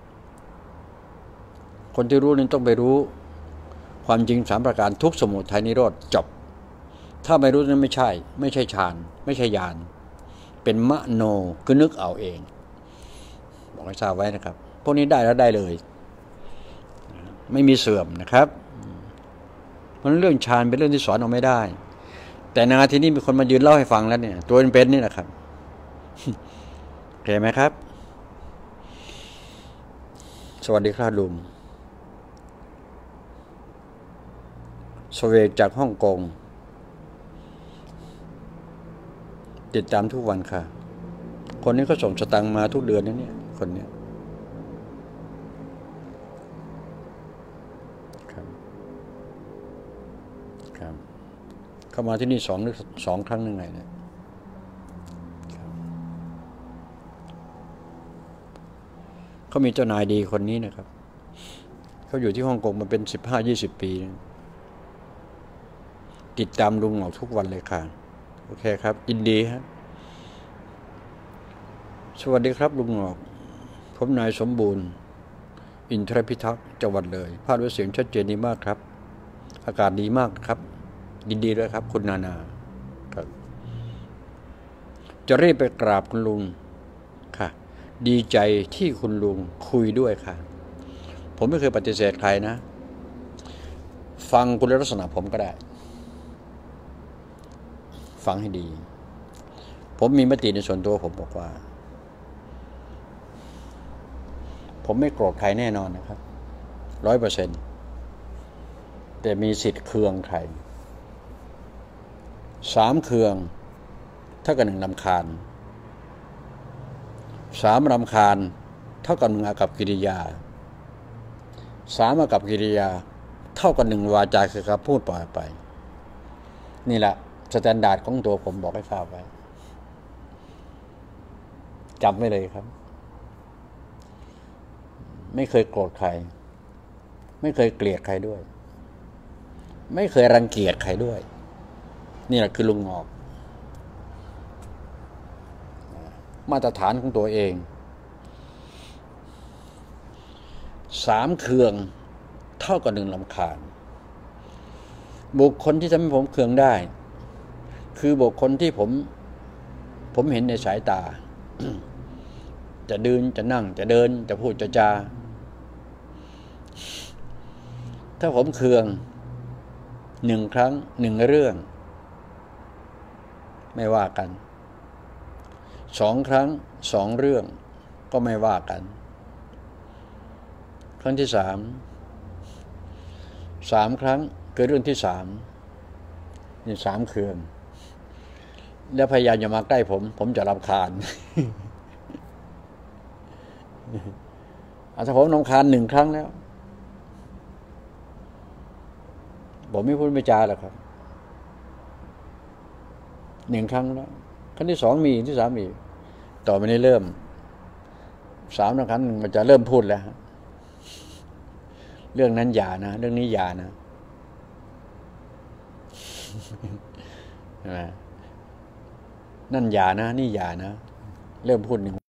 คนที่รู้นี่ต้องไปรู้ความจริง3 ประการทุกข์สมุทัยนิโรธจบถ้าไม่รู้นั้นไม่ใช่ฌานไม่ใช่ญาณเป็นมโนคือนึกเอาเองบอกให้ทราบไว้นะครับพวกนี้ได้แล้วได้เลยไม่มีเสื่อมนะครับเพราะเรื่องฌานเป็นเรื่องที่สอนเอาไม่ได้แต่นาทีนี้มีคนมายืนเล่าให้ฟังแล้วเนี่ยตัวเป็นนี่แหละครับเห็นไหมครับสวัสดีครับลุงสเวกจากฮ่องกงติดตามทุกวันค่ะคนนี้เขาส่งสตังค์มาทุกเดือนนะเนี่ยคนนี้ครับเข้ามาที่นี่สองครั้งยังไงเนี่ยเขามีเจ้านายดีคนนี้นะครับเขาอยู่ที่ฮ่องกงมาเป็น15-20 ปีติดตามลุงหงอกทุกวันเลยค่ะโอเคครับยินดีครับสวัสดีครับลุงหงอกผมนายสมบูรณ์อินทรพิทักษ์จังหวัดเลยภาพด้วยเสียงชัดเจนดีมากครับอากาศดีมากครับยินดีด้วยครับคุณนาครับจะรีบไปกราบคุณลุงค่ะดีใจที่คุณลุงคุยด้วยค่ะผมไม่เคยปฏิเสธใครนะฟังคุณลักษณะผมก็ได้ฟังให้ดีผมมีมติในส่วนตัวผมบอกว่าผมไม่โกรธใครแน่นอนนะครับ100%แต่มีสิทธิ์เคืองใคร3เคืองเท่ากับ1รำคาญ3รำคาญเท่ากับ1อากัปกิริยา3อากัปกิริยาเท่ากับ1วาจาคือคำพูดปล่อยไปนี่แหละสแตนดาร์ดของตัวผมบอกให้ทราบไว้จำไว้เลยครับไม่เคยโกรธใครไม่เคยเกลียดใครด้วยไม่เคยรังเกียจใครด้วยนี่แหละคือลุงหงอกมาตรฐานของตัวเอง3เคืองเท่ากับ1รำคาญบุคคลที่ทำให้ผมเคืองได้คือบุคคลที่ผมเห็นในสายตา จะเดินจะนั่งจะเดินจะพูดจะจาถ้าผมเคือง1ครั้ง1เรื่องไม่ว่ากัน2ครั้ง2เรื่องก็ไม่ว่ากันครั้งที่3ครั้งเกิดเรื่องที่3นี่3เคืองแล้วพยายามอย่ามาใกล้ผมจะรำคาญ ถ้าผมรำคาญ1ครั้งแล้วผมไม่พูดไม่จาหรอกครับ1ครั้งแล้วครั้งที่2มีที่3มีต่อไปนี้เริ่ม3ครั้งมันจะเริ่มพูดแล้วเรื่องนั้นอย่านะเรื่องนี้อย่านะใช่ไหมนั่นอย่านะนี่อย่านะเริ่มพูด1